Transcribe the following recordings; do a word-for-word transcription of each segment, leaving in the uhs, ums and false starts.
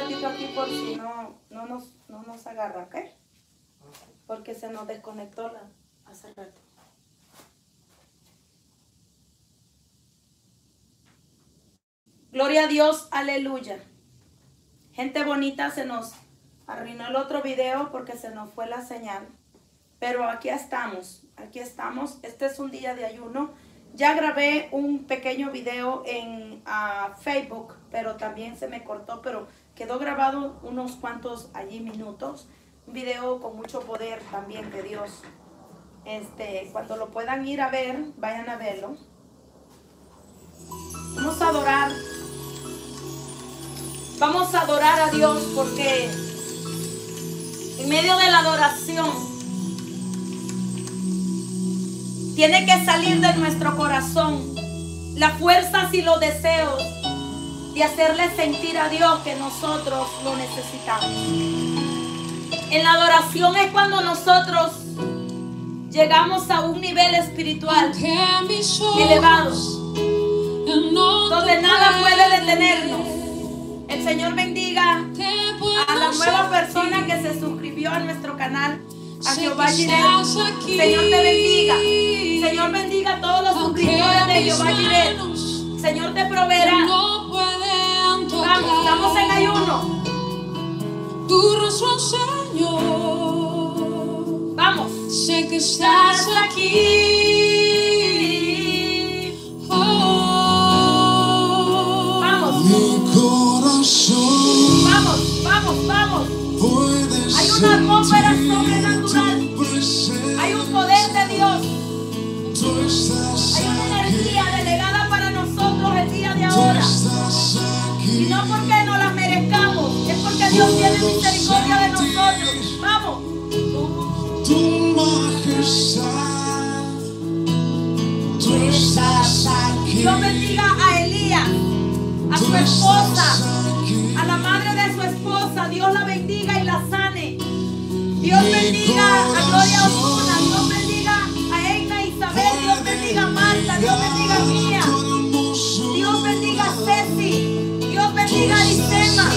ratito aquí por si no, no, nos, no nos agarra, ¿ok? Porque se nos desconectó la, hace rato. Gloria a Dios, aleluya. Gente bonita, se nos arruinó el otro video porque se nos fue la señal. Pero aquí estamos, aquí estamos. Este es un día de ayuno. Ya grabé un pequeño video en uh, Facebook, pero también se me cortó, pero quedó grabado unos cuantos allí minutos. Un video con mucho poder también de Dios. Este, cuando lo puedan ir a ver, vayan a verlo. Vamos a adorar. Vamos a adorar a Dios porque en medio de la adoración tiene que salir de nuestro corazón las fuerzas y los deseos de hacerle sentir a Dios que nosotros lo necesitamos. En la adoración es cuando nosotros llegamos a un nivel espiritual elevado, donde nada puede detenernos. El Señor bendiga a la nueva persona que se suscribió a nuestro canal, a Jehová Jireh. Señor te bendiga. Señor bendiga a todos los suscriptores de Jehová Jireh. Señor te proveerá. Vamos, estamos en ayuno. Tu rostro, Señor. Vamos. Sé que estás aquí. Oh. Vamos. Mi corazón. Vamos, vamos, vamos. Hay una atmósfera sobrenatural. Hay un poder de Dios. Hay una energía delegada para nosotros el día de ahora. Y no porque no la merezcamos, es porque Dios tiene misericordia de nosotros. Vamos. Tu majestad, tú estás aquí. Dios bendiga a Elías, a su esposa, a la madre de su esposa. Dios la bendiga y la sane. Dios bendiga a Gloria Osuna. Dios bendiga a Eina Isabel. Dios bendiga a Marta. Dios bendiga a Mía. Dios bendiga a Ceci. Dios bendiga a Lisema.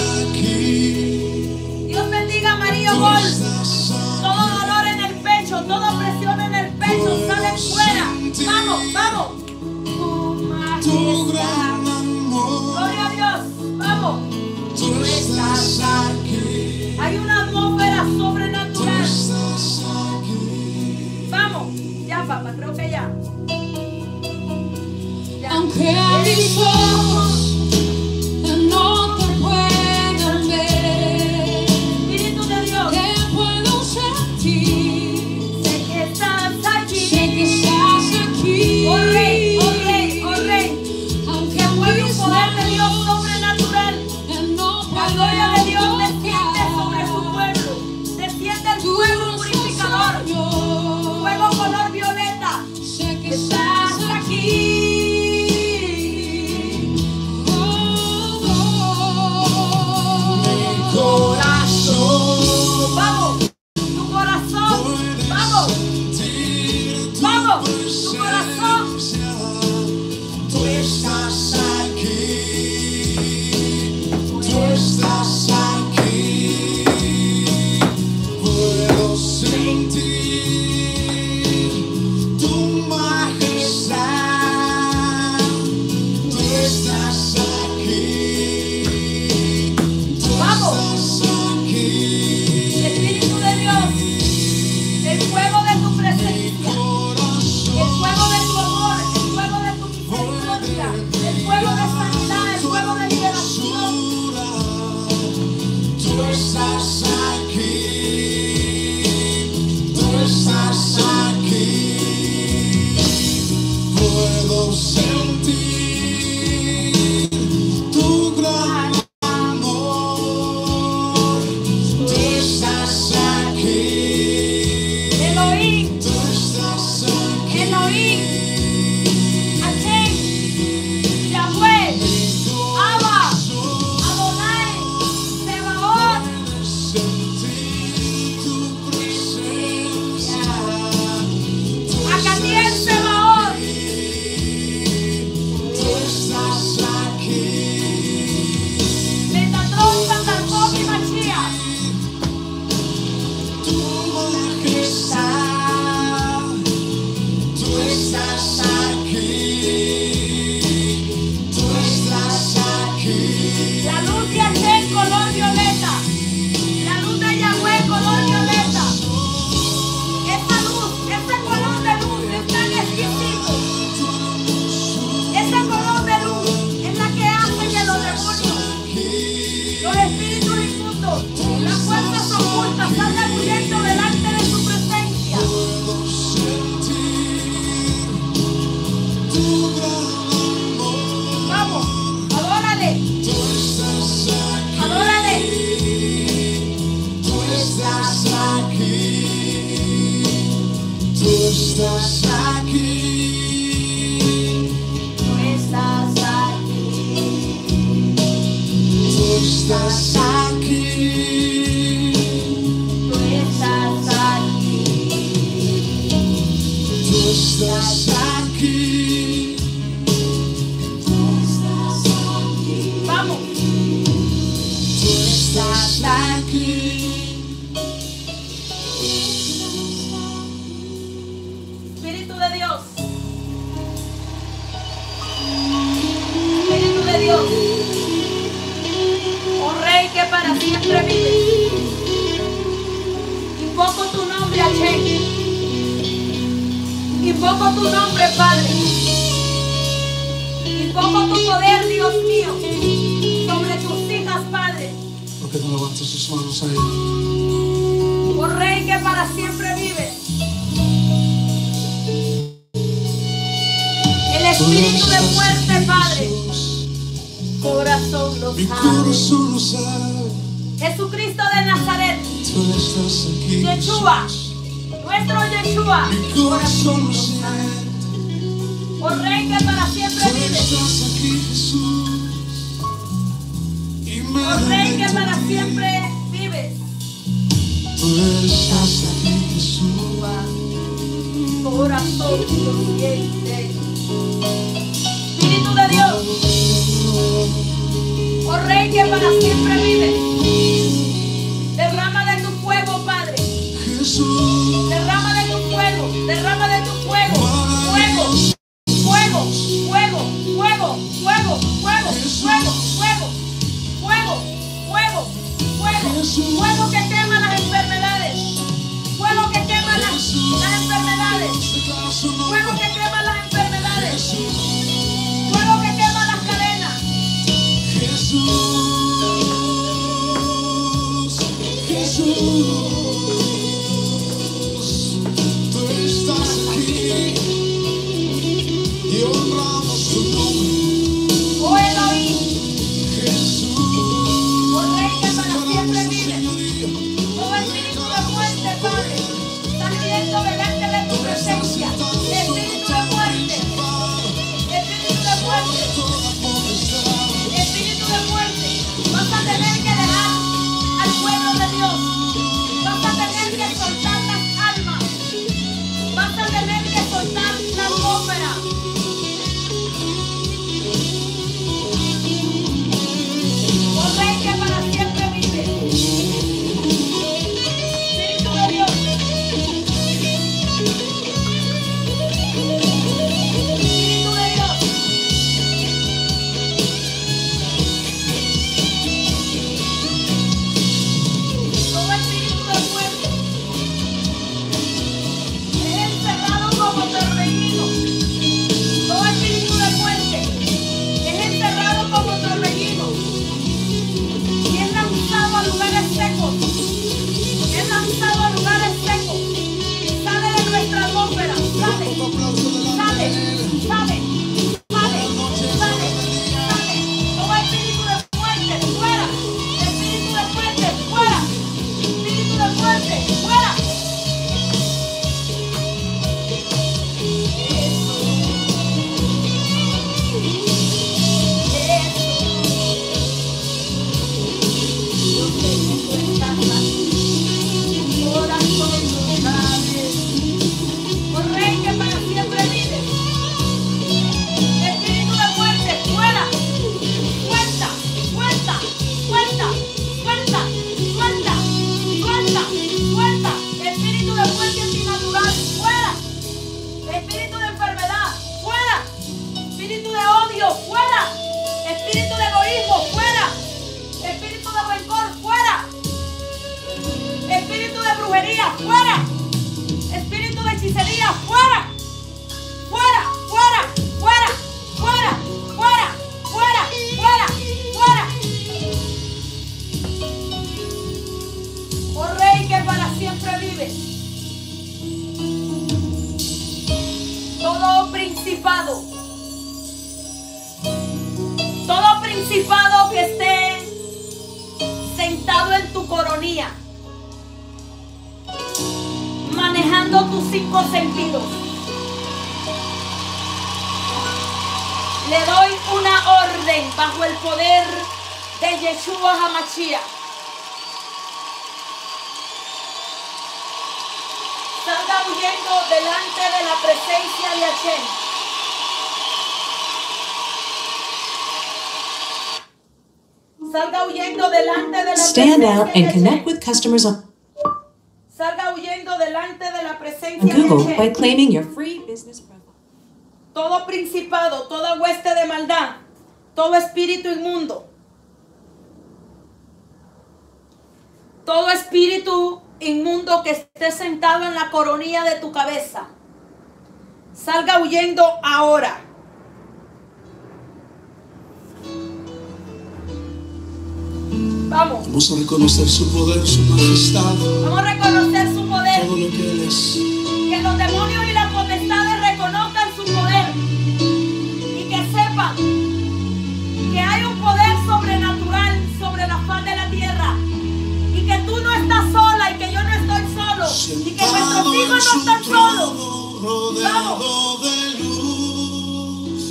Dios bendiga a María Gol. Todo dolor en el pecho, toda presión en el pecho, sale fuera. Vamos, vamos. Tu majestad. Gloria a Dios. Vamos. Tú estás aquí. Hay una atmósfera sobrenatural. Vamos. Ya, papá, creo que ya. Ya. Aunque a mis ojos no te puedan ver, Espíritu de Dios, te puedo sentir. sé que estás aquí. Sé que estás aquí. Oh Rey, oh Rey, oh Rey. Aunque Que fue un mis poder de Dios ojos sobrenatural. no La gloria de Dios puedan desciende sobre su pueblo. Desciende el fuego purificador. Fuego color violeta. Sé que estás aquí. La luz de Hashem color violeta. La luz de Yahweh color violeta. Esa luz, ese color de luz es tan exquisito. Ese color de luz es la que hace que los demonios, los espíritus inmundos, las fuerzas ocultas salgan huyendo delante de su presencia. Vamos, adórale. Adórale. Tú estás aquí, tú estás aquí, Tú estás aquí. tú estás aquí, Tú estás aquí. tú estás aquí, Vamos. tú estás aquí. Espíritu de Dios. Espíritu de Dios. Oh Rey que para siempre vives. Invoco tu nombre, Hashem. Invoco tu nombre, Padre. Invoco tu poder, Dios mío, sobre tus hijas, Padre. Porque no levanta sus manos a Él. Oh Rey que para siempre vives. El espíritu de muerte, Padre. Corazón lo Mi sabe. corazón lo sabe, Jesucristo de Nazaret. tú estás aquí. Yeshua. Nuestro Yeshua. Mi corazón lo lo siente, sabe. Oh Rey que para siempre tú vives. estás aquí, Jesús. Y me Oh Rey que para alegra siempre vives. tú estás aquí, Jesús. Corazón lo siente. Espíritu de Dios. Oh Rey que para siempre vives. Derrama de tu fuego, Padre. Jesús, Derrama de tu fuego. Derrama de tu fuego. Fuego. Fuego. Fuego. Fuego. Fuego. Fuego. Fuego. Fuego. Fuego. Fuego. Fuego. Fuego que quema las enfermedades. Fuego que quema las, las enfermedades. declara su nombre. Fuego que quema las enfermedades. Fuego que quema las cadenas. Jesús, Jesús, tú estás aquí y honramos tu nombre. Oh Elohim. Jesús, Oh Rey que para siempre declaramos tu vive. señoría. Todo espíritu de muerte, Padre, saliendo delante de tu presencia. Espíritu de muerte. Espíritu de muerte. Toda potestad, Espíritu de muerte. hechicería, fuera. Espíritu de hechicería, fuera. Fuera, fuera, fuera, fuera, fuera, fuera, fuera, fuera. Oh Rey que para siempre vive. Todo principado, todo principado que esté sentado en tu coronilla, manejando tus cinco sentidos, le doy una orden bajo el poder de Yeshua HaMashiach. Salga huyendo delante de la presencia de Hashem. Salga huyendo delante de la Stand presencia out de and Hashem. connect with customers on Salga huyendo delante de la presencia Google de by Hashem. claiming your free business profile. Todo principado, toda hueste de maldad, todo espíritu inmundo, todo espíritu inmundo que esté sentado en la coronilla de tu cabeza, salga huyendo ahora. Vamos, Vamos a reconocer su poder, su majestad, vamos a reconocer su poder. todo lo que Él es. Que los demonios y las potestades reconozcan su poder y que sepan que hay un poder sobrenatural sobre la faz de la tierra y que tú no estás sola y que yo no estoy solo y que nuestros Sentado hijos en no su están solos. trono, rodeado de luz,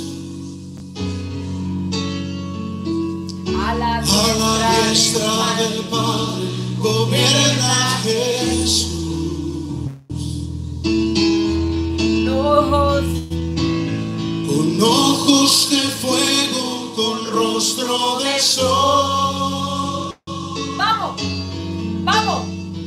A la a la diestra del Padre gobierna Jesús. ojos. Con ojos de fuego, con rostro de sol. Vamos, vamos.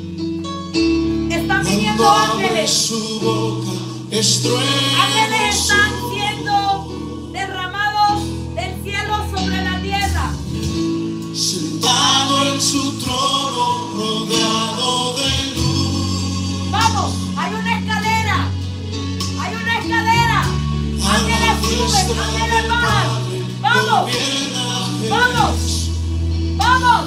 Están viniendo Cuando abre ángeles. su boca, estruendo Ángeles su están siendo derramados del cielo sobre la tierra. sentado en su trono, rodeado de luz. Vamos, hay una escalera. Hay una escalera. Ángeles suben, ángeles bajan. Vamos, vamos, vamos.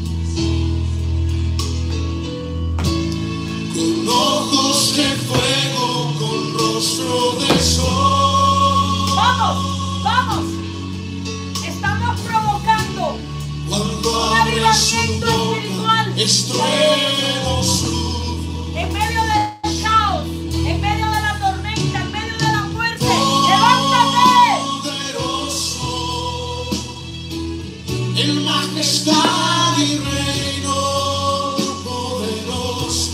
Con ojos de fuego, con rostro de sol. Vamos, vamos. Estamos provocando Cuando un abre su avivamiento boca, espiritual. estruendo su En medio del caos, en medio de la tormenta, en medio de la muerte. ¡Levántate! poderoso, en majestad y reino poderoso.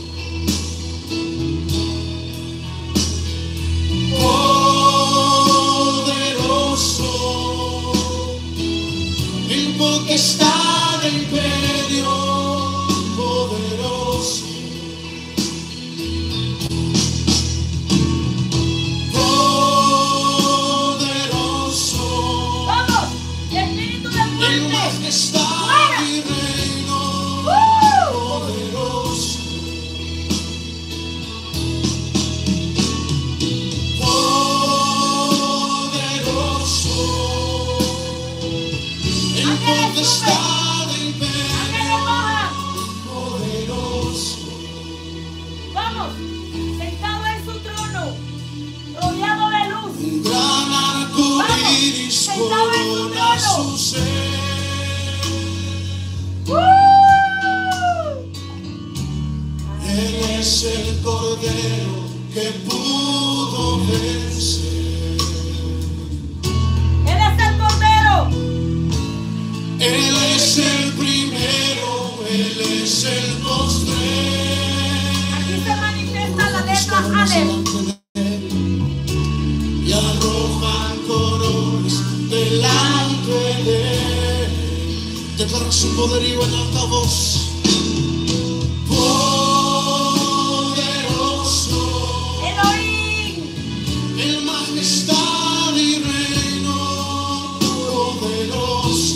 Poderoso, en potestad e imperio poderoso. Poderoso, ¡Vamos! ¡Espíritu de en muerte! majestad y reino ¡Uh! poderoso. Poderoso, en Ángeles potestad e ¡Ángeles imperio bajan! poderoso. ¡Vamos! Sentado en su trono, rodeado de luz. Un gran arco iris Sentado en su corona trono. su ser. ¡Uh! Él es el cordero que pudo vencer. Él es el cordero. Él es el primero, Él es el postrer. Aquí se manifiesta la letra Aleph. Y arrojan coronas delante de Él. Declara su poderío en alta voz. Poderoso, Elohim. en majestad y reino poderoso.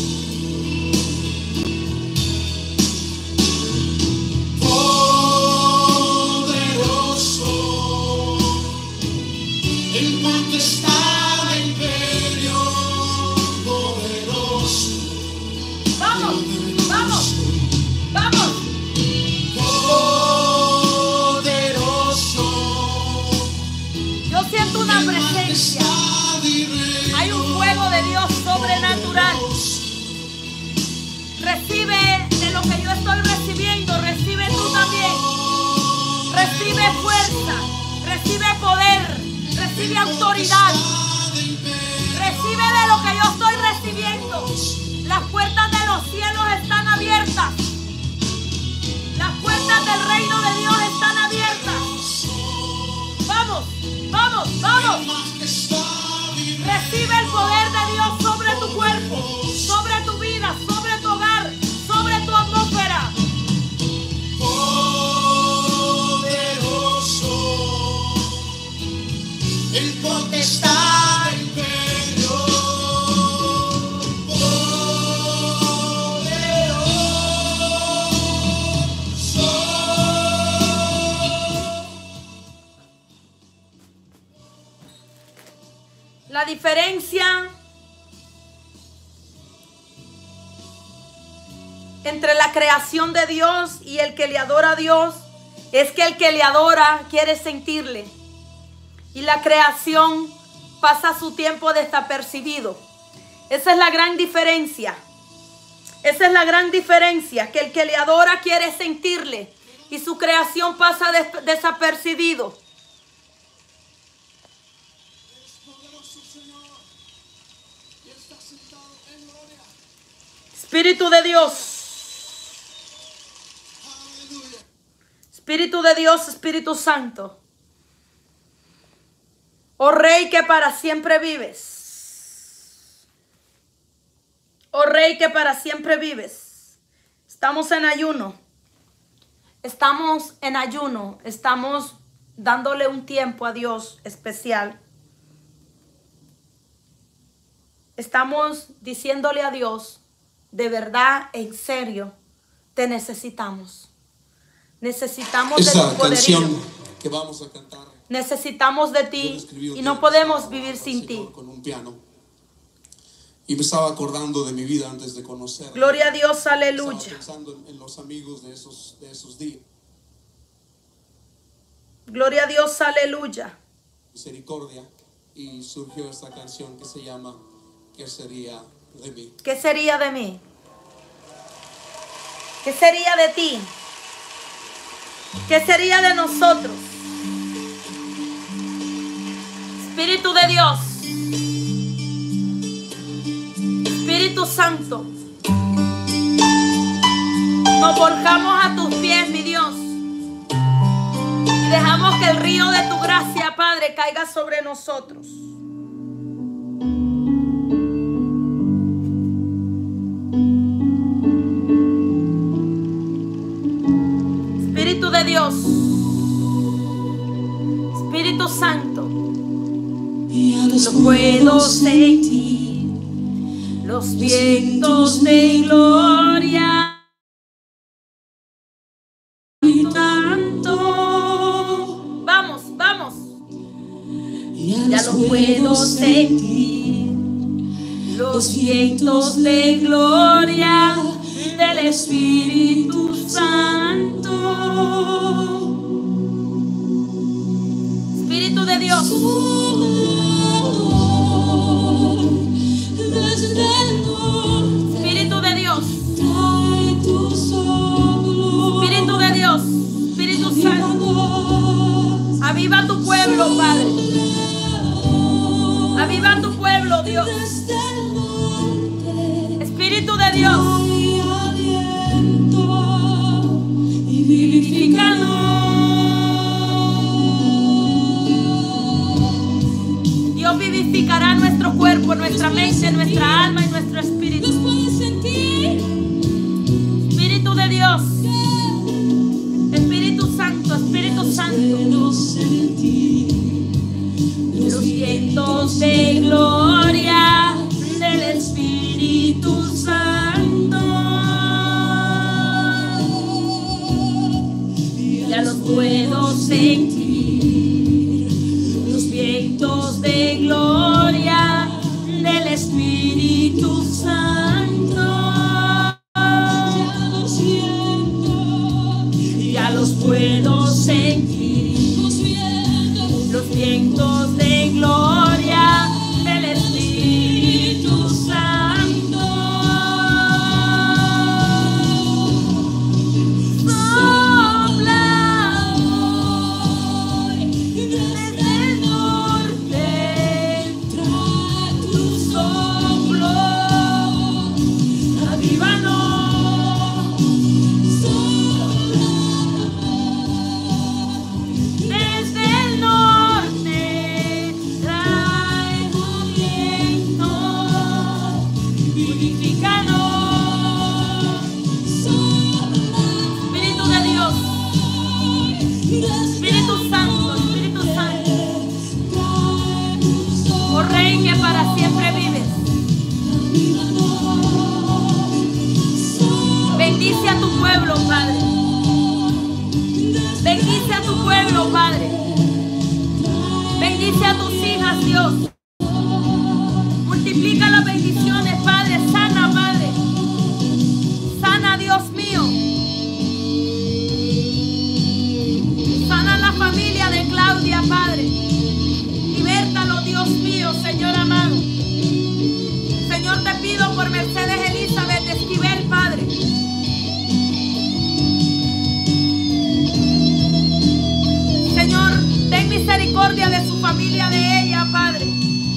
recibe poder, recibe autoridad, recibe de lo que yo estoy recibiendo. Las puertas de los cielos están abiertas. Las puertas del reino de Dios están abiertas. Vamos, vamos, vamos. Recibe el poder de Dios sobre tu cuerpo, sobre tu vida, sobre tu hogar, sobre tu atmósfera. Poderoso, el potestad del imperio. La diferencia entre la creación de Dios y el que le adora a Dios es que el que le adora quiere sentirle. Y la creación pasa su tiempo desapercibido. Esa es la gran diferencia. Esa es la gran diferencia, que el que le adora quiere sentirle y su creación pasa des- desapercibido. Espíritu de Dios. Espíritu de Dios, Espíritu Santo. Oh Rey que para siempre vives. Oh Rey que para siempre vives. Estamos en ayuno. Estamos en ayuno. Estamos dándole un tiempo a Dios especial. Estamos diciéndole a Dios, de verdad, en serio, te necesitamos. Necesitamos de Esa tu poderío. canción que vamos a cantar, Necesitamos de yo la ti escribí un y día no que podemos estaba vivir al sin ti. Señor con un piano. Y me estaba acordando de mi vida antes de conocerlo. Gloria a Dios, Estaba aleluya. pensando en, en los amigos de esos, de esos días. Gloria a Dios, aleluya. Misericordia. Y surgió esta canción que se llama ¿Qué sería de mí? ¿Qué sería de mí? ¿Qué sería de ti? ¿Qué sería de nosotros? Espíritu de Dios, Espíritu Santo, nos volcamos a tus pies, mi Dios, y dejamos que el río de tu gracia, Padre, caiga sobre nosotros. Espíritu de Dios, Espíritu Santo, lo puedo sentir, los vientos de gloria. Tanto, vamos, vamos, ya lo puedo sentir, los vientos de gloria del Espíritu Santo. Espíritu de Dios, Espíritu de Dios, Espíritu de Dios, Espíritu Santo, aviva tu pueblo, Padre, aviva tu pueblo, Dios. Espíritu de Dios, Dios vivificará nuestro cuerpo, nuestra mente, nuestra alma y nuestro espíritu. Espíritu de Dios, Espíritu Santo, Espíritu Santo, los vientos de gloria del Espíritu Santo, ya los puedo sentir, los vientos de gloria del Espíritu Santo, ya los siento, ya los puedo sentir, los vientos de gloria del Espíritu Santo. Sopla hoy, pueblo, Padre. Bendice a tu pueblo, Padre. Bendice a tus hijas, Dios. Multiplica las bendiciones, Padre. Sana, Padre. Sana, Dios mío. Sana la familia de Claudia, Padre. Libértalo, Dios mío, Señor amado. Señor, te pido por Mercedes Elizabeth de Esquivel, Padre. Señor, ten misericordia de su familia, de ella, Padre.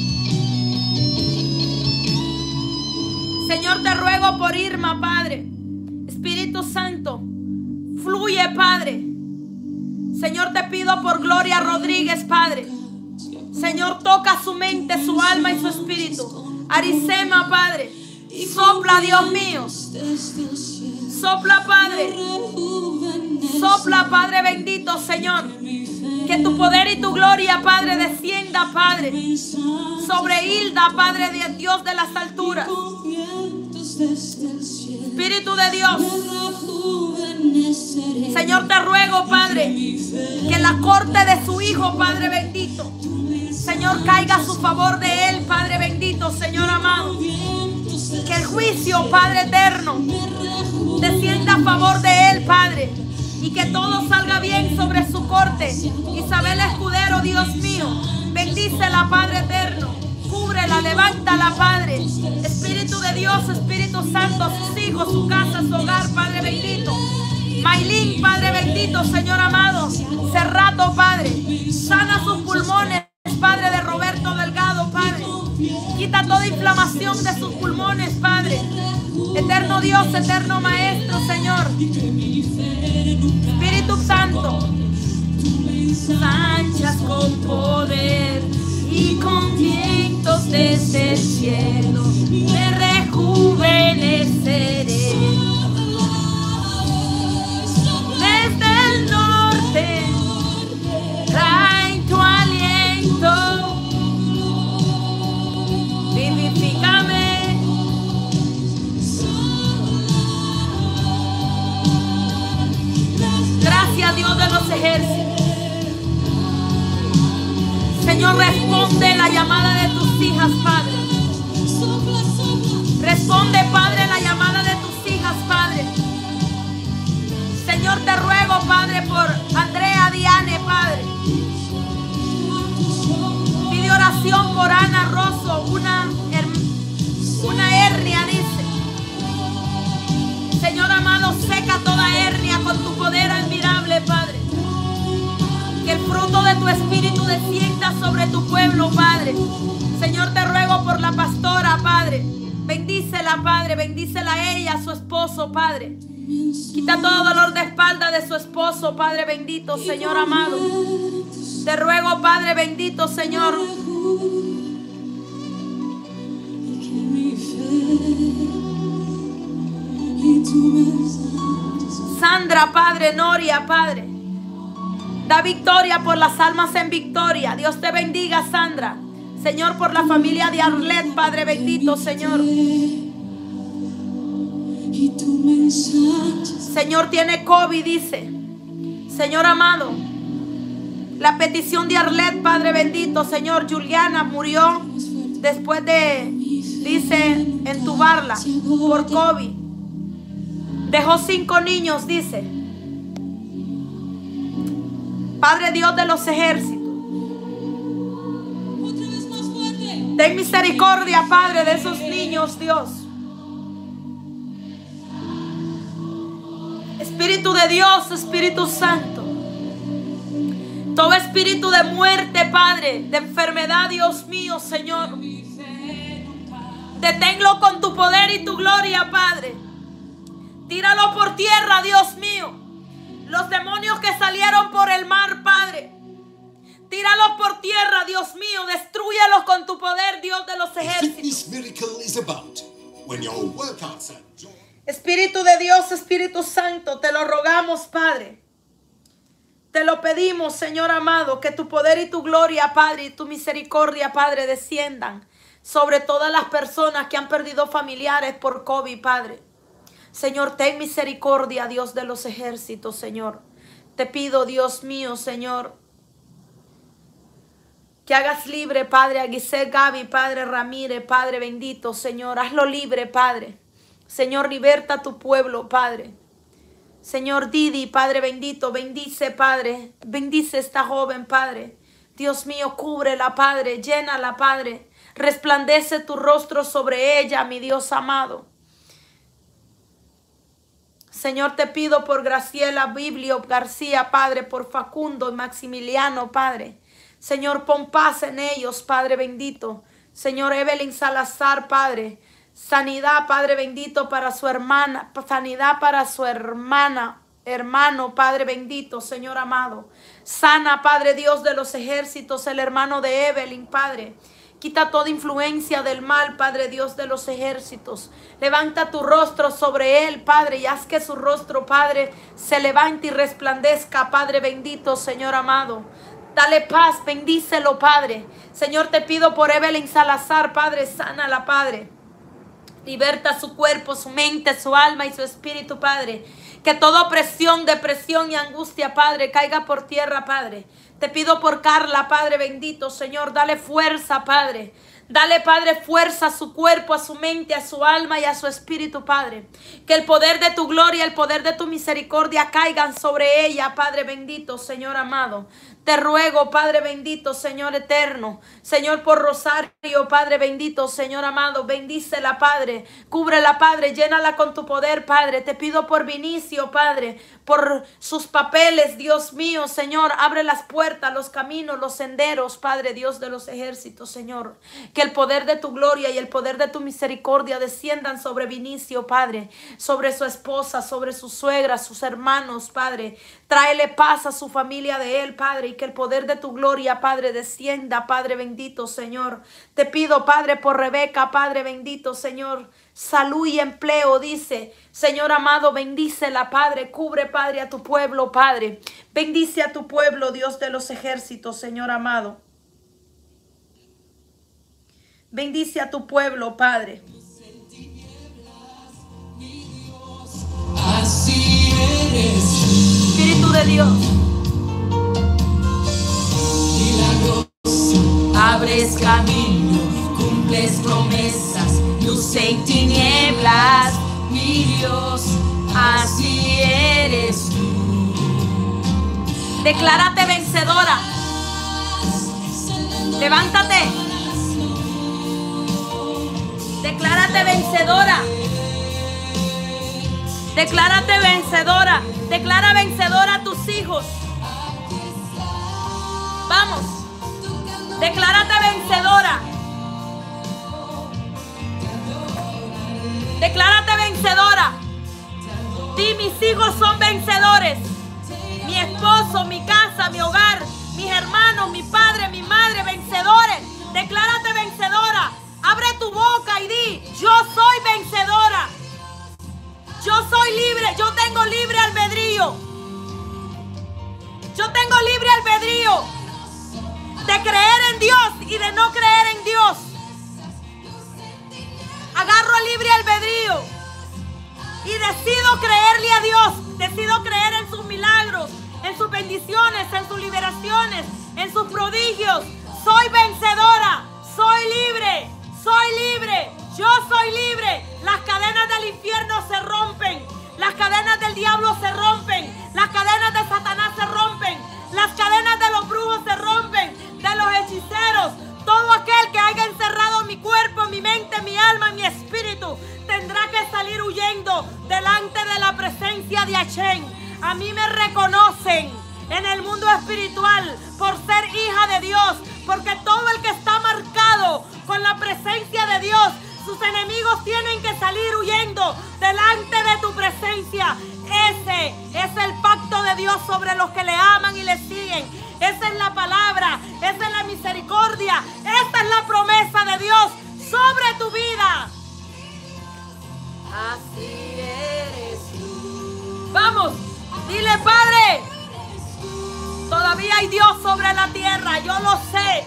Señor, te ruego por Irma, Padre. Espíritu Santo, fluye, Padre. Señor, te pido por Gloria Rodríguez, Padre. Señor, toca su mente, su alma y su espíritu. Arisema, Padre. Sopla, Dios mío. Sopla, Padre. Sopla, Padre bendito, Señor. Que tu poder y tu gloria, Padre, descienda, Padre, sobre Hilda, Padre de Dios de las alturas. Espíritu de Dios. Señor, te ruego, Padre, que la corte de su Hijo, Padre bendito, Señor, caiga a su favor de él, Padre bendito, Señor amado. Que el juicio, Padre eterno, descienda a favor de él, Padre. Y que todo salga bien sobre su corte. Isabel Escudero, Dios mío, bendícela, Padre eterno. Cúbrela, levántala, Padre. Espíritu de Dios, Espíritu Santo, sus hijos, su casa, su hogar, Padre bendito. Maylin, Padre bendito, Señor amado. Cerrato, Padre. Sana sus pulmones, Padre de Roberto Delgado, Padre. Quita toda inflamación de sus pulmones, Padre. Eterno Dios, eterno Maestro, Señor. Espíritu Santo. Anchas con poder y con vientos desde el cielo me rejuveneceré. Desde el norte trae tu aliento, vivifícame. Gracias, Dios de los ejércitos. Señor, responde la llamada de tus hijas, Padre. Responde, Padre, la llamada de tus hijas, Padre. Señor, te ruego, Padre, por Andrea Diane, Padre. Pide oración por Ana Rosso, una, una hernia, dice. Señor amado, seca toda hernia con tu poder admirable, Padre. Que el fruto de tu espíritu descienda sobre tu pueblo, Padre. Señor, te ruego por la pastora, Padre. Bendícela, Padre. Bendícela a ella, a su esposo, Padre. Quita todo dolor de espalda de su esposo, Padre bendito, Señor amado. Te ruego, Padre bendito, Señor. Sandra, Padre, Noria, Padre. Da victoria por las almas en victoria. Dios te bendiga, Sandra. Señor, por la familia de Arlet, Padre bendito, Señor. Señor, tiene COVID, dice. Señor amado, la petición de Arlet, Padre bendito, Señor. Juliana murió después de, dice, entubarla por COVID. Dejó cinco niños, dice. Padre Dios de los ejércitos, ten misericordia, Padre, de esos niños, Dios. Espíritu de Dios, Espíritu Santo. Todo espíritu de muerte, Padre, de enfermedad, Dios mío, Señor. Deténlo con tu poder y tu gloria, Padre. Tíralo por tierra, Dios mío. Los demonios que salieron por el mar, Padre. Tíralos por tierra, Dios mío. Destrúyelos con tu poder, Dios de los ejércitos. Espíritu de Dios, Espíritu Santo, te lo rogamos, Padre. Te lo pedimos, Señor amado, que tu poder y tu gloria, Padre, y tu misericordia, Padre, desciendan sobre todas las personas que han perdido familiares por COVID, Padre. Señor, ten misericordia, Dios de los ejércitos, Señor. Te pido, Dios mío, Señor, que hagas libre, Padre, a Giselle Gaby, Padre Ramírez, Padre bendito, Señor. Hazlo libre, Padre. Señor, liberta a tu pueblo, Padre. Señor Didi, Padre bendito, bendice, Padre. Bendice esta joven, Padre. Dios mío, cúbrela, Padre. Llénala, Padre. Resplandece tu rostro sobre ella, mi Dios amado. Señor, te pido por Graciela Biblio García, Padre, por Facundo y Maximiliano, Padre. Señor, pon paz en ellos, Padre bendito. Señor, Evelyn Salazar, Padre. Sanidad, Padre bendito, para su hermana. Sanidad para su hermana, hermano, Padre bendito, Señor amado. Sana, Padre Dios de los ejércitos, el hermano de Evelyn, Padre. Quita toda influencia del mal, Padre Dios de los ejércitos. Levanta tu rostro sobre él, Padre, y haz que su rostro, Padre, se levante y resplandezca, Padre bendito, Señor amado. Dale paz, bendícelo, Padre. Señor, te pido por Evelyn Salazar, Padre, sánala, Padre. Liberta su cuerpo, su mente, su alma y su espíritu, Padre. Que toda opresión, depresión y angustia, Padre, caiga por tierra, Padre. Te pido por Carla, Padre bendito, Señor, dale fuerza, Padre. Dale, Padre, fuerza a su cuerpo, a su mente, a su alma y a su espíritu, Padre. Que el poder de tu gloria, el poder de tu misericordia caigan sobre ella, Padre bendito, Señor amado. Te ruego, Padre bendito, Señor eterno. Señor, por Rosario, Padre bendito, Señor amado. Bendícela, Padre. Cúbrela, Padre. Llénala con tu poder, Padre. Te pido por Vinicio, Padre. Por sus papeles, Dios mío, Señor. Abre las puertas, los caminos, los senderos, Padre Dios de los ejércitos, Señor. Que el poder de tu gloria y el poder de tu misericordia desciendan sobre Vinicio, Padre. Sobre su esposa, sobre su suegra, sus hermanos, Padre. Tráele paz a su familia de él, Padre. Y que el poder de tu gloria, Padre, descienda, Padre bendito, Señor. Te pido, Padre, por Rebeca, Padre bendito, Señor. Salud y empleo, dice. Señor amado, bendícela, Padre. Cubre, Padre, a tu pueblo, Padre. Bendice a tu pueblo, Dios de los ejércitos, Señor amado. Bendice a tu pueblo, Padre. Así eres, Espíritu de Dios. abres caminos, cumples promesas, luz en tinieblas, mi Dios, así eres tú. Declárate vencedora. Levántate. Declárate vencedora. Declárate vencedora. Declara vencedora a tus hijos. Vamos. Declárate vencedora. Declárate vencedora. Di, mis hijos son vencedores. Mi esposo, mi casa, mi hogar, mis hermanos, mi padre, mi madre, vencedores. Declárate vencedora. Abre tu boca y di, yo soy vencedora. Yo soy libre, yo tengo libre albedrío. Yo tengo libre albedrío de creer en Dios y de no creer en Dios. Agarro el libre albedrío y decido creerle a Dios. Decido creer en sus milagros, en sus bendiciones, en sus liberaciones, en sus prodigios. Soy vencedora, soy libre, soy libre, yo soy libre. Las cadenas del infierno se rompen, las cadenas del diablo se rompen, las cadenas de Satanás se rompen, las cadenas de los brujos se rompen, de los hechiceros. Todo aquel que haya encerrado mi cuerpo, mi mente, mi alma, mi espíritu, tendrá que salir huyendo delante de la presencia de Hashem. A mí me reconocen en el mundo espiritual por ser hija de Dios, porque todo el que está marcado con la presencia de Dios, sus enemigos tienen que salir huyendo delante de tu presencia. Ese es el pacto de Dios sobre los que le aman y le siguen. Esa es la palabra, esa es la misericordia, esta es la promesa de Dios sobre tu vida. Así eres tú. Vamos, dile, Padre, todavía hay Dios sobre la tierra, yo lo sé.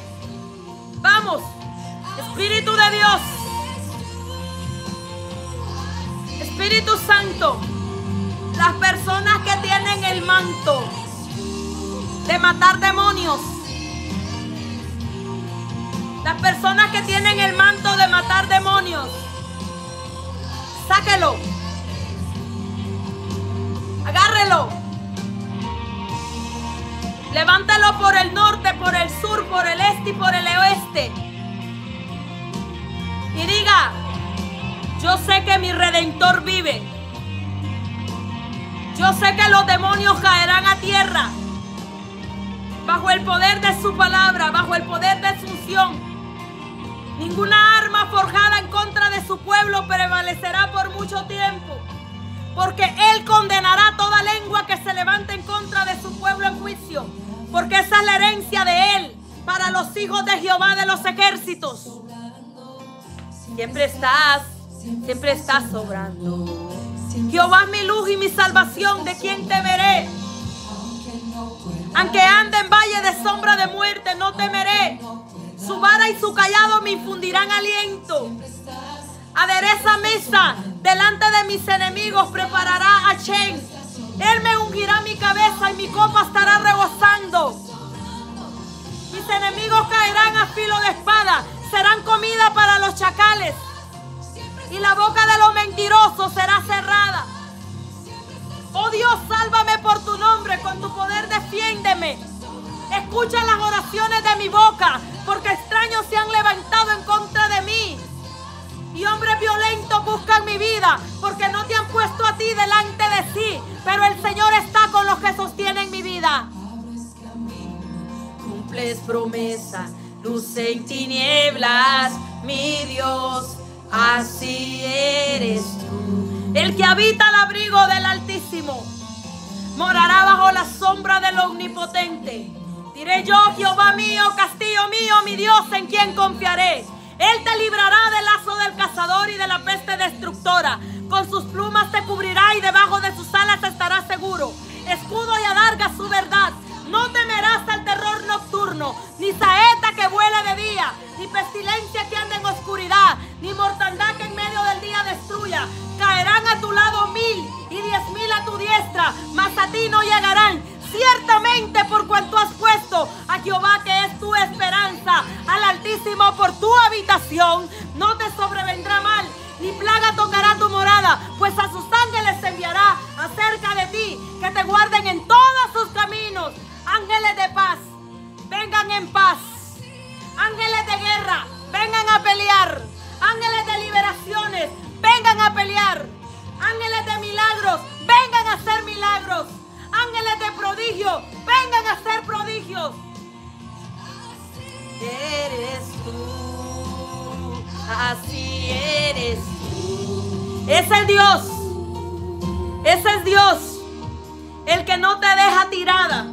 Vamos, Espíritu de Dios. Espíritu Santo, las personas que tienen el manto de matar demonios, las personas que tienen el manto de matar demonios, sáquelo, agárrelo, levántalo por el norte, por el sur, por el este y por el oeste, y diga: yo sé que mi Redentor vive. Yo sé que los demonios caerán a tierra bajo el poder de su palabra, bajo el poder de su unción. Ninguna arma forjada en contra de su pueblo prevalecerá por mucho tiempo, porque Él condenará toda lengua que se levante en contra de su pueblo en juicio, porque esa es la herencia de Él para los hijos de Jehová de los ejércitos. Siempre estás, siempre estás sobrando. Jehová es mi luz y mi salvación, ¿de quién temeré? Aunque ande en valle de sombra de muerte, no temeré. Su vara y su callado me infundirán aliento. Adereza mesa delante de mis enemigos, preparará a Chen. Él me ungirá mi cabeza y mi copa estará rebosando. Mis enemigos caerán a filo de espada, serán comida para los chacales, y la boca de los mentirosos será cerrada. Oh Dios, sálvame por tu nombre, con tu poder defiéndeme. Escucha las oraciones de mi boca, porque extraños se han levantado en contra de mí, y hombres violentos buscan mi vida, porque no te han puesto a ti delante de sí, pero el Señor está con los que sostienen mi vida. Cumples promesa, luz en tinieblas, mi Dios, así eres tú. El que habita al abrigo del Altísimo morará bajo la sombra del Omnipotente. Diré yo: Jehová mío, castillo mío, mi Dios, en quien confiaré. Él te librará del lazo del cazador y de la peste destructora. Con sus plumas te cubrirá y debajo de sus alas estarás seguro. Escudo y adarga su verdad. No temerás al terror nocturno, ni saeta que vuele de día, ni pestilencia que ande en oscuridad, ni mortandad que en medio del día destruya. Caerán a tu lado mil y diez mil a tu diestra, mas a ti no llegarán. Ciertamente, por cuanto has puesto a Jehová, que es tu esperanza, al Altísimo por tu habitación, no te sobrevendrá mal, ni plaga tocará tu morada, pues a sus ángeles enviará acerca de ti, que te guarden en todos sus caminos. Ángeles de paz, vengan en paz. Ángeles de guerra, vengan a pelear. Ángeles de liberaciones, vengan a pelear. Ángeles de milagros, vengan a hacer milagros. Ángeles de prodigio, vengan a hacer prodigios. Eres tú, así eres tú. Ese es Dios, ese es Dios, el que no te deja tirada.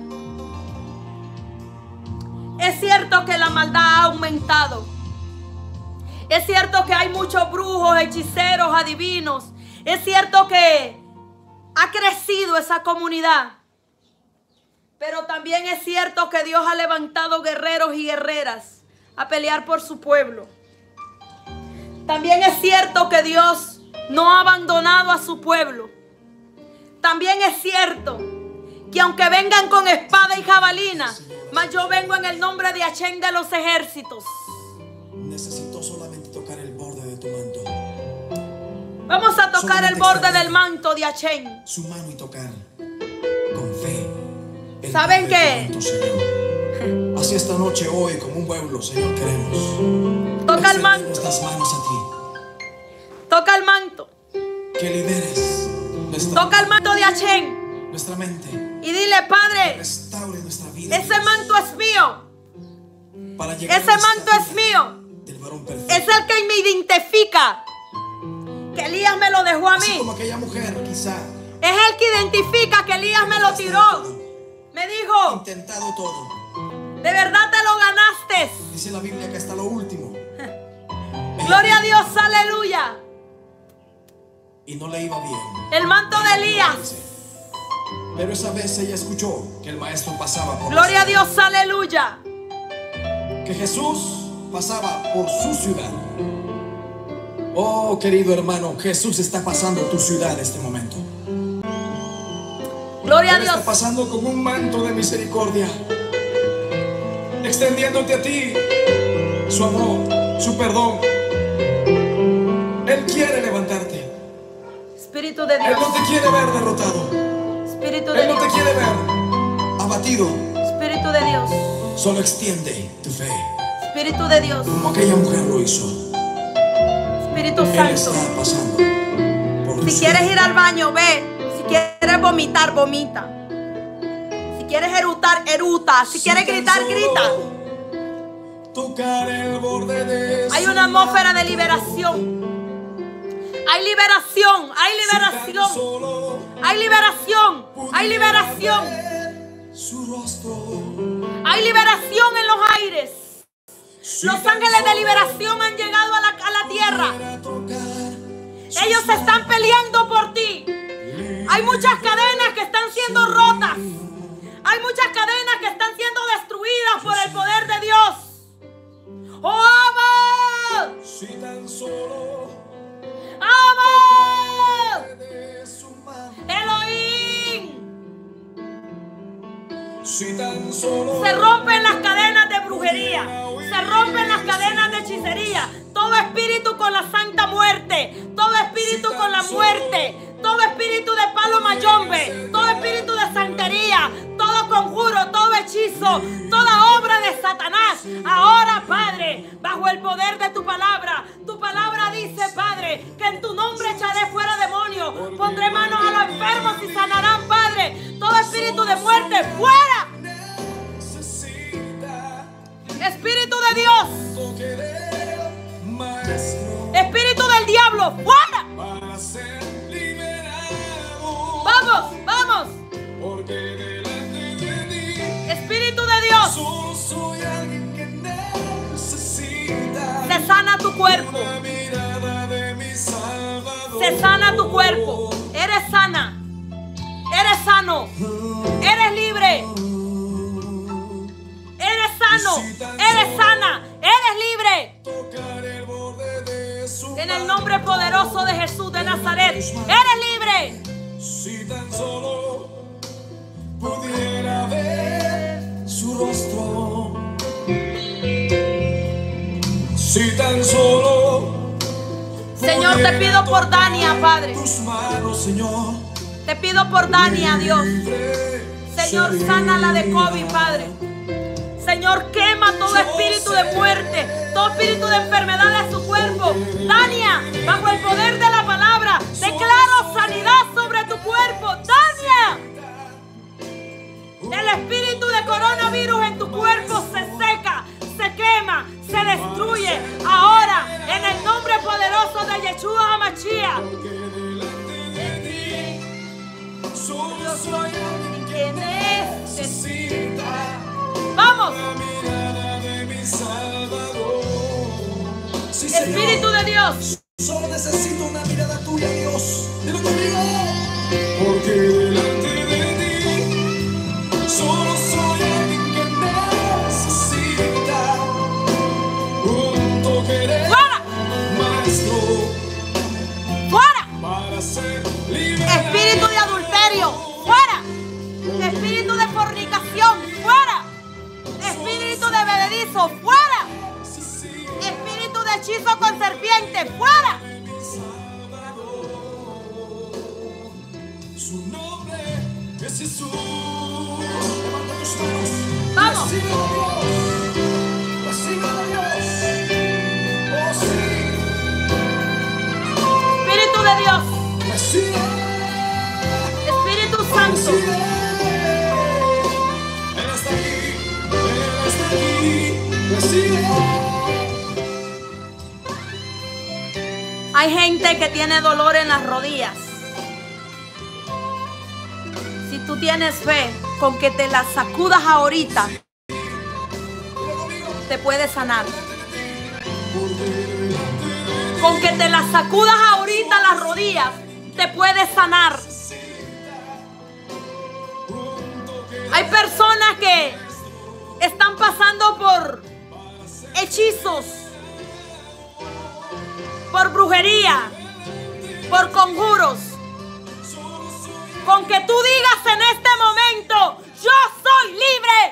Es cierto que la maldad ha aumentado. Es cierto que hay muchos brujos, hechiceros, adivinos. Es cierto que ha crecido esa comunidad. Pero también es cierto que Dios ha levantado guerreros y guerreras a pelear por su pueblo. También es cierto que Dios no ha abandonado a su pueblo. También es cierto que aunque vengan con espada y jabalina, mas yo vengo en el nombre de Hachén de los ejércitos. Necesito solamente tocar el borde de tu manto. Vamos a tocar Solamente el borde extender del manto de Hachén. su mano y tocar con fe el ¿Saben borde de qué? tu manto, Señor. Así esta noche, hoy, como un pueblo, Señor, queremos Toca el extender manto. nuestras manos a ti. Toca el manto. Que liberes nuestra, Toca el manto de Hachén. nuestra mente. Y dile: Padre, Restaure nuestra vida. ese Dios, manto es mío. para llegar Ese a esta manto es vida mío. del varón perfecto. Es el que me identifica. Que Elías me lo dejó a Así mí. como aquella mujer, quizá, Es el que identifica que Elías me lo tiró. Me dijo: intentado todo. de verdad te lo ganaste. Dice la Biblia que hasta lo último. Gloria a Dios, aleluya. Y no le iba bien. El manto de Elías. Pero esa vez ella escuchó que el maestro pasaba por Gloria a la ciudad, Dios, aleluya. que Jesús pasaba por su ciudad. Oh, querido hermano, Jesús está pasando tu ciudad en este momento. Gloria a Él Dios. está pasando como un manto de misericordia, extendiéndote a ti su amor, su perdón. Él quiere levantarte. Espíritu de Él Dios. no te quiere ver derrotado. Espíritu de Él no te Dios. quiere ver abatido. Espíritu de Dios. Solo extiende tu fe, Espíritu de Dios. como aquella mujer lo hizo. Espíritu Él Santo. está pasando por tu Si ciudad. quieres ir al baño, ve. Si quieres vomitar, vomita. Si quieres erutar, eruta. Si quieres tan gritar, solo grita. tocar el borde de Hay su una atmósfera de mano. liberación. Hay liberación, hay Si tan liberación, solo hay liberación, hay liberación, ver su rostro. hay liberación en los aires. Si Los tan ángeles de solo liberación han llegado a la, a la tierra. pudiera tocar sus Ellos están peleando por ti. Hay muchas cadenas que están siendo rotas. Hay muchas cadenas que están siendo destruidas por el poder de Dios. ¡Oh, Abba! Si tan solo ¡Abba! de su mano. Elohim. Si tan solo Se rompen las cadenas de brujería. Se rompen las cadenas de hechicería. Todo espíritu con la santa muerte. Todo espíritu con la muerte. Todo espíritu de palo mayombe. Todo espíritu de santería. Todo conjuro, todo hechizo. Toda obra de Satanás. Ahora, Padre, bajo el poder de tu palabra. Tu palabra dice, Padre, que en tu nombre echaré fuera demonios. Pondré manos a los enfermos y sanarán, Padre. Todo espíritu de muerte, fuera. necesita Espíritu de Dios. toque del maestro Espíritu del diablo, fuera. para ser liberado. Vamos, vamos. Porque delante de ti Espíritu de Dios. solo soy alguien que necesita Se sana tu cuerpo. una mirada de mi Salvador. Se sana tu cuerpo. Eres sana. Eres sano. Eres libre. Eres sano. Eres sana. Eres libre. Tocar el borde de su En el mano. nombre poderoso de Jesús de Nazaret. Eres libre. Si tan solo pudiera ver su rostro. Si tan solo Señor, te pudiera pido por tocar Dania, Padre. tus manos, Señor. Te pido por Dania, Dios. Libre Señor, sería. sana la de COVID, Padre. Señor, quema todo espíritu de muerte, todo espíritu de enfermedad de su cuerpo. Dania, bajo el poder de la palabra, declaro sanidad sobre tu cuerpo. Dania, el espíritu de coronavirus en tu cuerpo se seca, se quema, se destruye. Ahora, en el nombre poderoso de Yeshua HaMashiach. Solo soy alguien que necesita Vamos, la mirada de mi Salvador. Sí, Señor. Espíritu de Dios. Solo necesito una mirada tuya, Dios. Dilo conmigo. Porque delante de ti solo soy alguien que necesita un toque de ¡Fuera! maestro ¡Fuera! para ser liberado. Espíritu de adulterio, fuera. Espíritu de fornicación, fuera. Espíritu de bebedizo, fuera. Espíritu de hechizo con serpiente, fuera. Su nombre es Jesús. Levanta tus manos. Vamos. Recibe a Dios. Recibe a Dios. Oh, sí. Espíritu de Dios, Recibe. Espíritu Santo, Recibe. Él está aquí. Él está aquí. Recibe. hay gente que tiene dolor en las rodillas. Si tú tienes fe, con que te las sacudas ahorita, te puedes sanar. Con que te las sacudas ahorita las rodillas, te puedes sanar. Hay personas que están pasando por hechizos. por brujería, por conjuros. Con que tú digas en este momento, yo soy libre,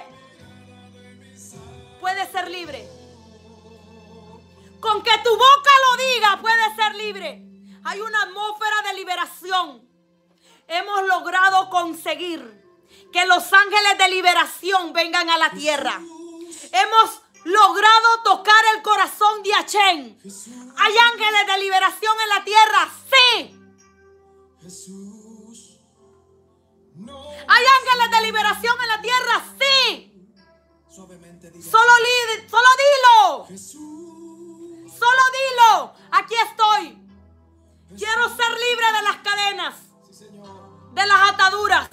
puedes ser libre. Con que tu boca lo diga, puedes ser libre. Hay una atmósfera de liberación. Hemos logrado conseguir que los ángeles de liberación vengan a la tierra. Hemos logrado tocar el corazón de Achén. ¿Hay ángeles de liberación en la tierra? Sí. ¿Hay ángeles de liberación en la tierra? Sí. Solo, solo dilo. Solo dilo. Aquí estoy. Quiero ser libre de las cadenas, de las ataduras.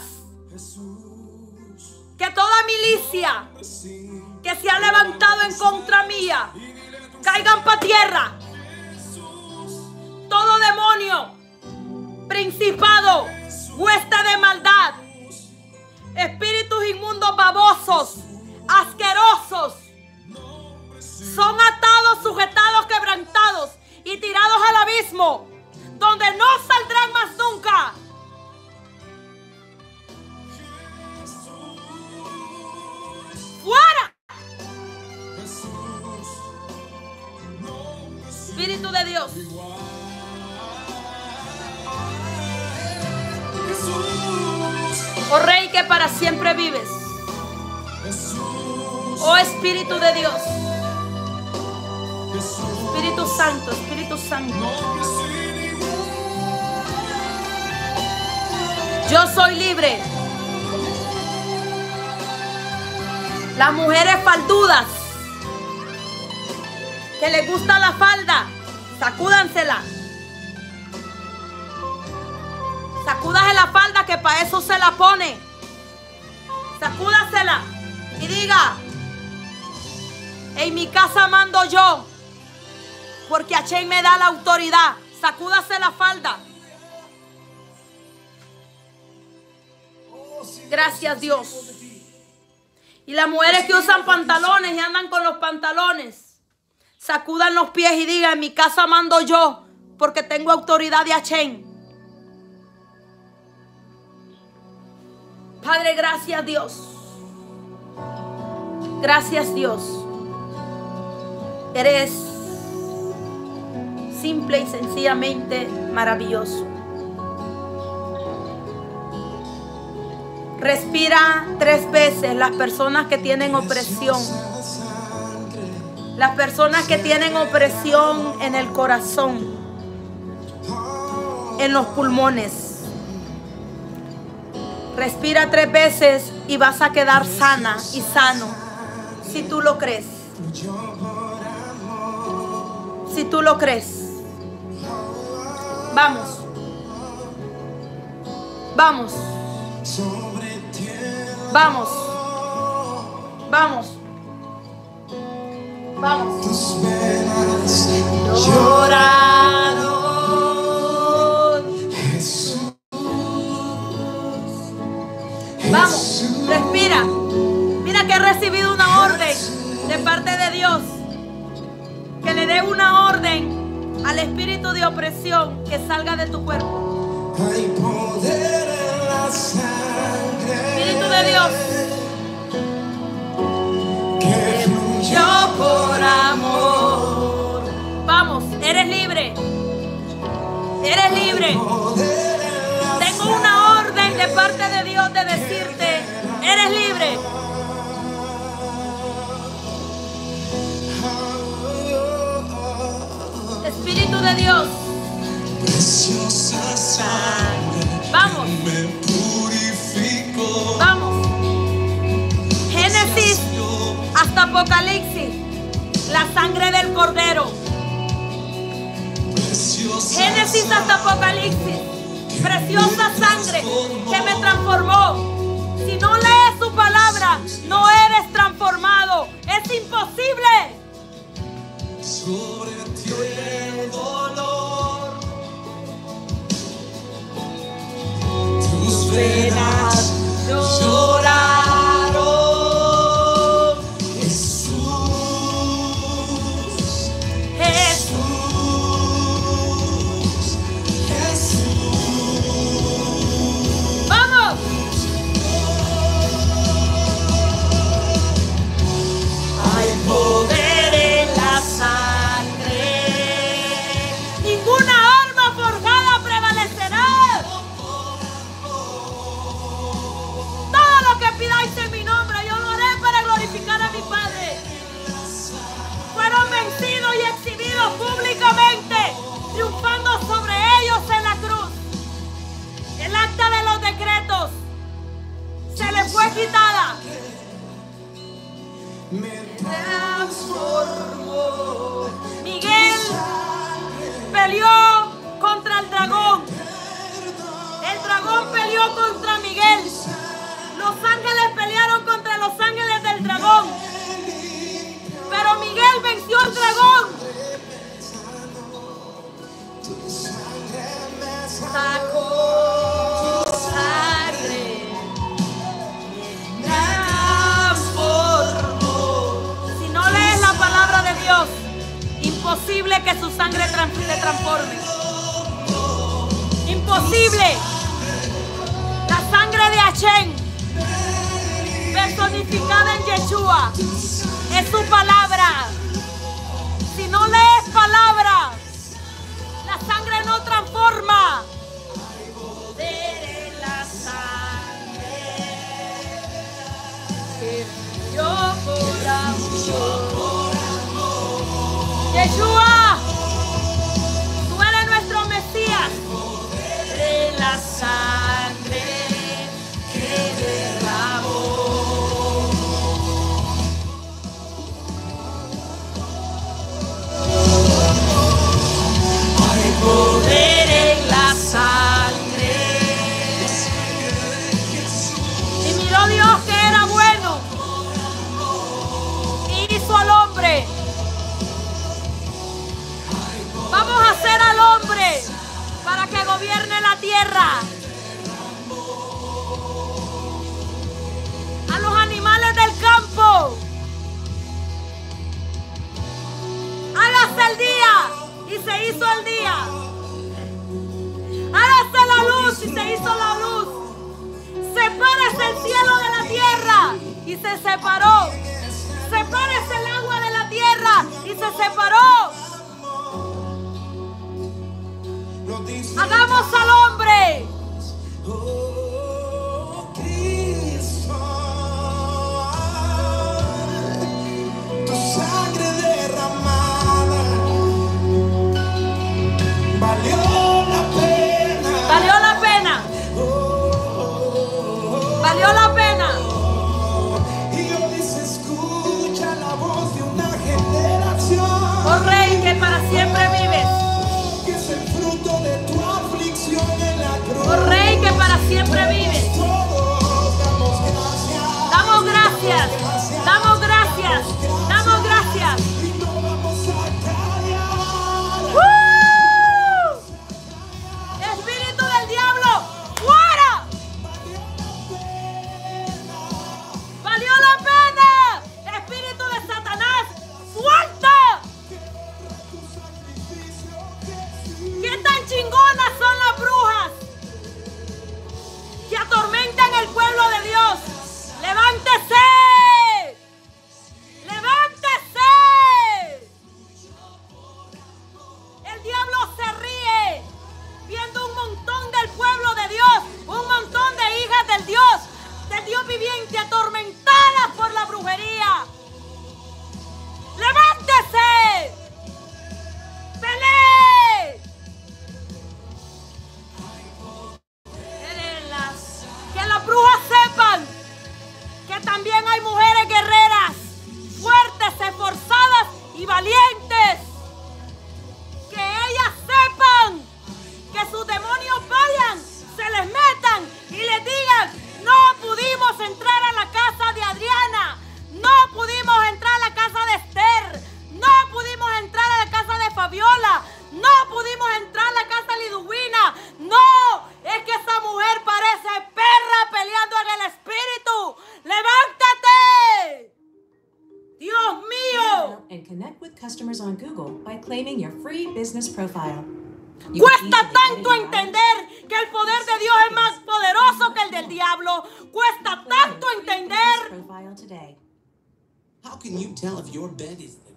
Que toda milicia que se ha levantado en contra mía caigan para tierra. Todo demonio, principado, hueste de maldad, espíritus inmundos, babosos, asquerosos, son atados, sujetados, quebrantados y tirados al abismo, donde no saldrán más nunca. ¡Fuera! Espíritu de Dios. Oh Rey que para siempre vives. Oh Espíritu de Dios. Espíritu Santo, Espíritu Santo. Yo soy libre. Las mujeres faldudas que les gusta la falda, sacúdansela. Sacúdase la falda, que para eso se la pone. Sacúdasela y diga: en mi casa mando yo, porque Achén me da la autoridad. Sacúdase la falda. Gracias, Dios. Y las mujeres que usan pantalones y andan con los pantalones, sacudan los pies y digan: en mi casa mando yo, porque tengo autoridad de Achén. Padre, gracias, Dios. Gracias, Dios. Eres simple y sencillamente maravilloso. Respira tres veces las personas que tienen opresión. Las personas que tienen opresión en el corazón, en los pulmones. Respira tres veces y vas a quedar sana y sano, si tú lo crees. Si tú lo crees. Vamos. Vamos. Vamos. Vamos. Vamos. Llorador. Vamos, respira. Mira que he recibido una orden de parte de Dios. Que le dé una orden al espíritu de opresión que salga de tu cuerpo. Hay poder en la sangre. Espíritu de Dios. Que fluyó por amor. Vamos, eres libre. Eres libre. Tengo una orden de parte de Dios de decirte: eres libre. Espíritu de Dios. Preciosa sangre. Vamos. Me purifico. Vamos. Génesis hasta Apocalipsis. La sangre del Cordero. Génesis hasta Apocalipsis. Preciosa sangre que me transformó. Si no lees su palabra, no eres transformado. Es imposible. Sobre ti el dolor, tus venas lloraron. Jesús, Jesús. Miguel peleó contra el dragón. El dragón peleó contra Miguel. Los ángeles pelearon contra los ángeles del dragón. Pero Miguel venció al dragón. Sacó sangre, transformó. Si no lees la palabra de Dios, imposible que su sangre te transforme. Imposible. La sangre de Hashem, personificada en Yeshua, es su palabra. Si no lees palabra, la sangre no transforma. Poder en la sangre que yo por amor. Yeshua, tú eres nuestro Mesías. Poder en la sangre que derramó. Hay poder en la sangre. Y miró Dios que era bueno y hizo al hombre. Vamos a hacer al hombre para que gobierne la tierra. A los animales del campo. Hágase el día y se hizo el día. Hágase la luz y se hizo la luz. Sepárese el cielo de la tierra y se separó. Sepárese el agua de la tierra y se separó. Hagamos al hombre. Oh, Cristo, tu sangre derramada valió la pena. Valió la pena. Valió la pena. Y hoy se escucha la voz de una generación. Oh Rey, que para siempre vives. Que es el fruto de tu aflicción en la cruz. Oh Rey, que para siempre vives. Todos damos gracias. Damos gracias. Damos gracias. Damos gracias. Y no vamos a callar. ¡Uh! Espíritu del diablo, fuera. Valió la pena. Espíritu de Satanás, suelta. ¿Qué tan chingonas son las brujas que atormentan el pueblo de Dios? ¡Levántese! ¡Levántese! El diablo se ríe viendo un montón del pueblo de Dios, un montón de hijas del Dios, del Dios viviente, atormentadas por la brujería. ¡Levántese! ¡Pelee! Que las brujas sepan que también hay mujeres guerreras, fuertes, esforzadas y valientes. Que ellas sepan que sus demonios vayan, se les metan y les digan: no pudimos entrar a la casa de Adriana, no pudimos entrar a la casa de Esther, no pudimos entrar a la casa de Fabiola, no pudimos entrar a la casa de Liduvina. No, es que esa mujer parece perra peleando en el espíritu. ¡Levántate! ¡Dios mío! And connect with customers on Google by claiming your free business profile. You can Cuesta easily tanto edit your entender que el poder de Dios es más poderoso que el del diablo. Cuesta tanto business entender. profile today. How can you tell if your bed is thicker?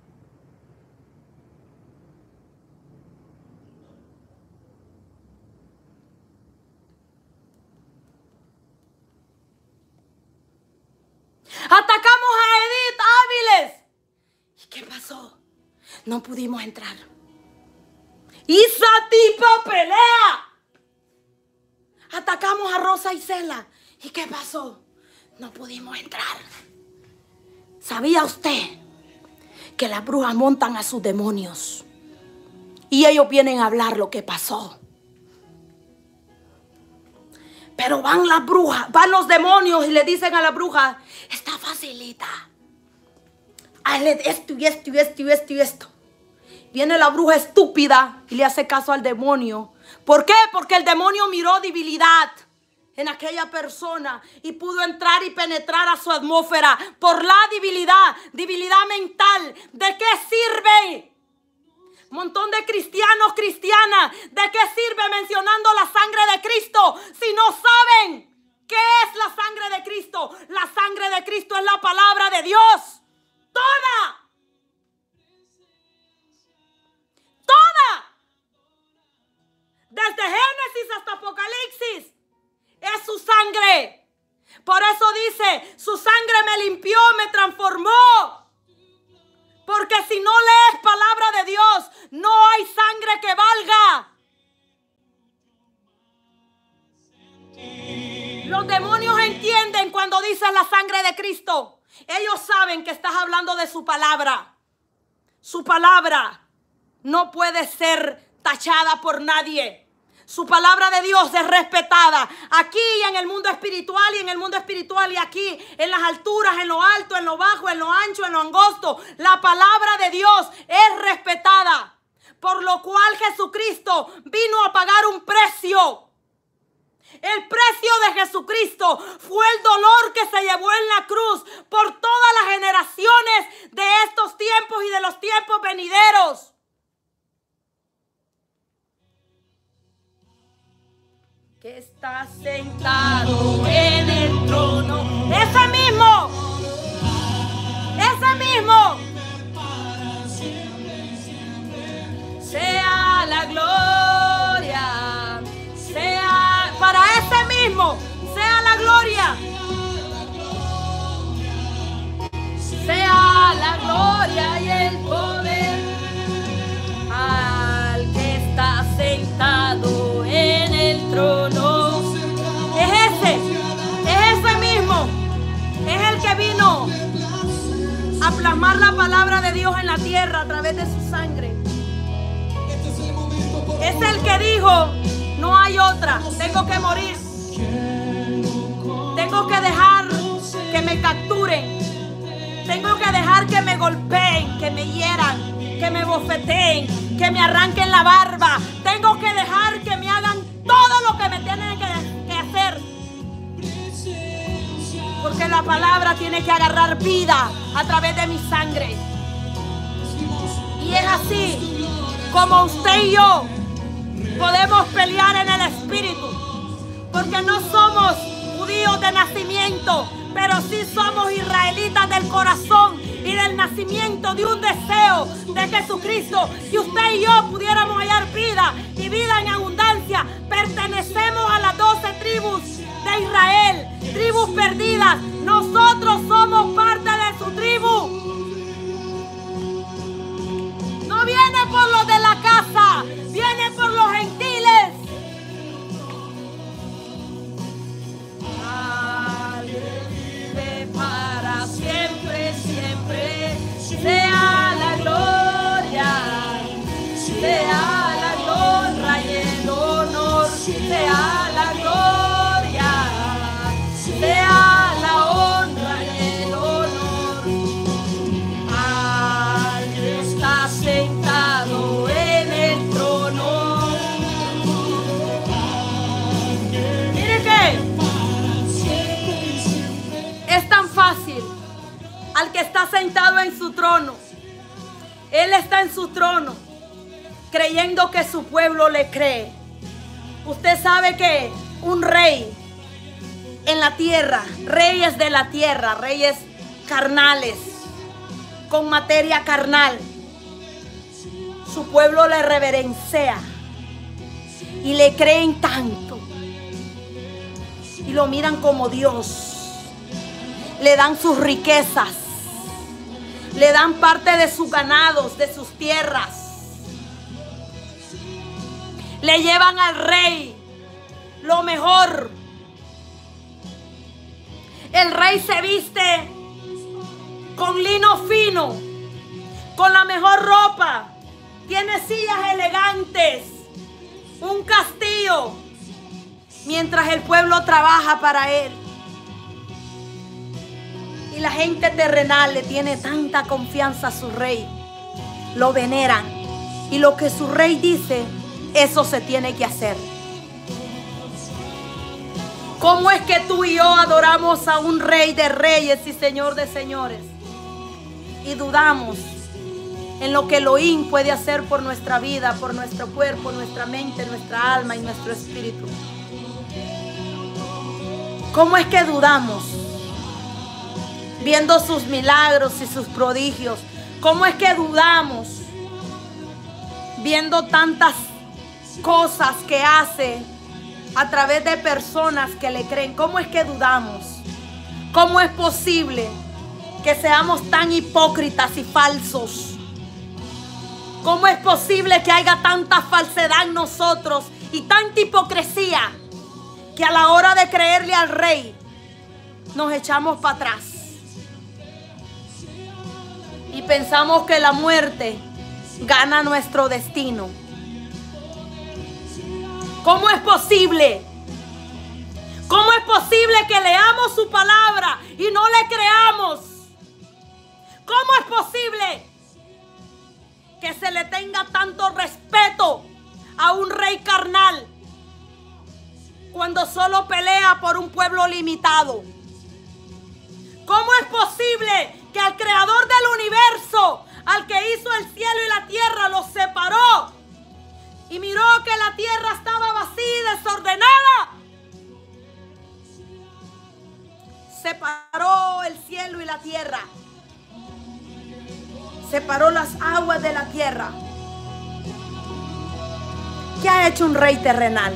Atacamos a Edith Áviles. ¿Y qué pasó? No pudimos entrar. ¡Y esa tipa pelea! Atacamos a Rosa Isela. ¿Y qué pasó? no pudimos entrar. ¿Sabía usted que las brujas montan a sus demonios y ellos vienen a hablar lo que pasó? Pero van las brujas, van los demonios y le dicen a la bruja, está facilita. Hazle esto y esto y esto y esto y esto. Viene la bruja estúpida y le hace caso al demonio. ¿Por qué? Porque el demonio miró debilidad en aquella persona y pudo entrar y penetrar a su atmósfera por la debilidad, debilidad mental. ¿De qué sirve? Montón de cristianos, cristianas, ¿de qué sirve mencionando la sangre de Cristo si no saben qué es la sangre de Cristo? La sangre de Cristo es la palabra de Dios. Toda. Toda. Desde Génesis hasta Apocalipsis es su sangre. Por eso dice, su sangre me limpió, me transformó. Porque si no lees palabra de Dios, no hay sangre que valga. Los demonios entienden cuando dices la sangre de Cristo. Ellos saben que estás hablando de su palabra. Su palabra no puede ser tachada por nadie. Su palabra de Dios es respetada aquí en el mundo espiritual y en el mundo espiritual y aquí en las alturas, en lo alto, en lo bajo, en lo ancho, en lo angosto. La palabra de Dios es respetada, por lo cual Jesucristo vino a pagar un precio. El precio de Jesucristo fue el dolor que se llevó en la cruz por todas las generaciones de estos tiempos y de los tiempos venideros. Que está sentado en el trono. Ese mismo. Ese mismo. Sea la gloria. Sea para ese mismo. Sea la gloria. Sea la gloria y el poder al que está sentado en el trono. Es ese, es ese mismo, es el que vino a plasmar la palabra de Dios en la tierra a través de su sangre. Es el que dijo, no hay otra, tengo que morir, tengo que dejar que me capturen, tengo que dejar que me golpeen, que me hieran, que me bofeteen, que me arranquen la barba. Tengo que dejar que me hagan todo lo que me tienen que, que hacer. Porque la palabra tiene que agarrar vida a través de mi sangre. Y es así como usted y yo podemos pelear en el espíritu. Porque no somos judíos de nacimiento, pero sí somos israelitas del corazón y del nacimiento de un deseo de Jesucristo. Si usted y yo pudiéramos hallar vida y vida en abundancia, pertenecemos a las doce tribus de Israel, tribus perdidas. Nosotros somos parte de su tribu. No viene por los de la casa, viene por los gentiles. Para siempre, siempre, sea la gloria, sea la honra y el honor, sea la gloria, sea la honra y el honor, al que está sentado en el trono. Mire que es tan fácil. Al que está sentado en su trono, Él está en su trono creyendo que su pueblo le cree. Usted sabe que un rey en la tierra, reyes de la tierra, reyes carnales, con materia carnal, su pueblo le reverencia y le creen tanto y lo miran como Dios. Le dan sus riquezas, le dan parte de sus ganados, de sus tierras. Le llevan al rey lo mejor. El rey se viste con lino fino, con la mejor ropa, tiene sillas elegantes, un castillo, mientras el pueblo trabaja para él. Y la gente terrenal le tiene tanta confianza a su rey, lo veneran, y lo que su rey dice, eso se tiene que hacer. ¿Cómo es que tú y yo adoramos a un rey de reyes y señor de señores y dudamos en lo que Elohim puede hacer por nuestra vida, por nuestro cuerpo, nuestra mente, nuestra alma y nuestro espíritu? ¿Cómo es que dudamos viendo sus milagros y sus prodigios? ¿Cómo es que dudamos viendo tantas cosas que hace a través de personas que le creen? ¿Cómo es que dudamos? ¿Cómo es posible que seamos tan hipócritas y falsos? ¿Cómo es posible que haya tanta falsedad en nosotros y tanta hipocresía que a la hora de creerle al rey nos echamos para atrás y pensamos que la muerte gana nuestro destino? ¿Cómo es posible? ¿Cómo es posible que leamos su palabra y no le creamos? ¿Cómo es posible que se le tenga tanto respeto a un rey carnal cuando solo pelea por un pueblo limitado? ¿Cómo es posible que al creador del universo, al que hizo el cielo y la tierra, los separó y miró que la tierra estaba vacía y desordenada? Separó el cielo y la tierra. Separó las aguas de la tierra. ¿Qué ha hecho un rey terrenal?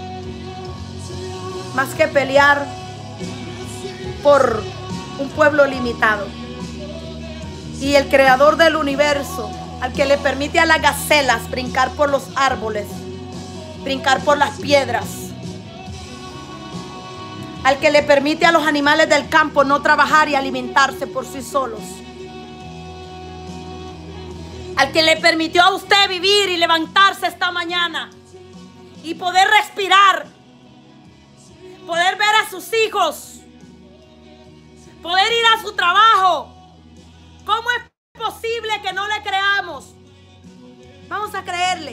Más que pelear por un pueblo limitado. Y el creador del universo, al que le permite a las gacelas brincar por los árboles, brincar por las piedras, al que le permite a los animales del campo no trabajar y alimentarse por sí solos, al que le permitió a usted vivir y levantarse esta mañana y poder respirar, poder ver a sus hijos, poder ir a su trabajo. ¿Cómo es posible que no le creamos? Vamos a creerle.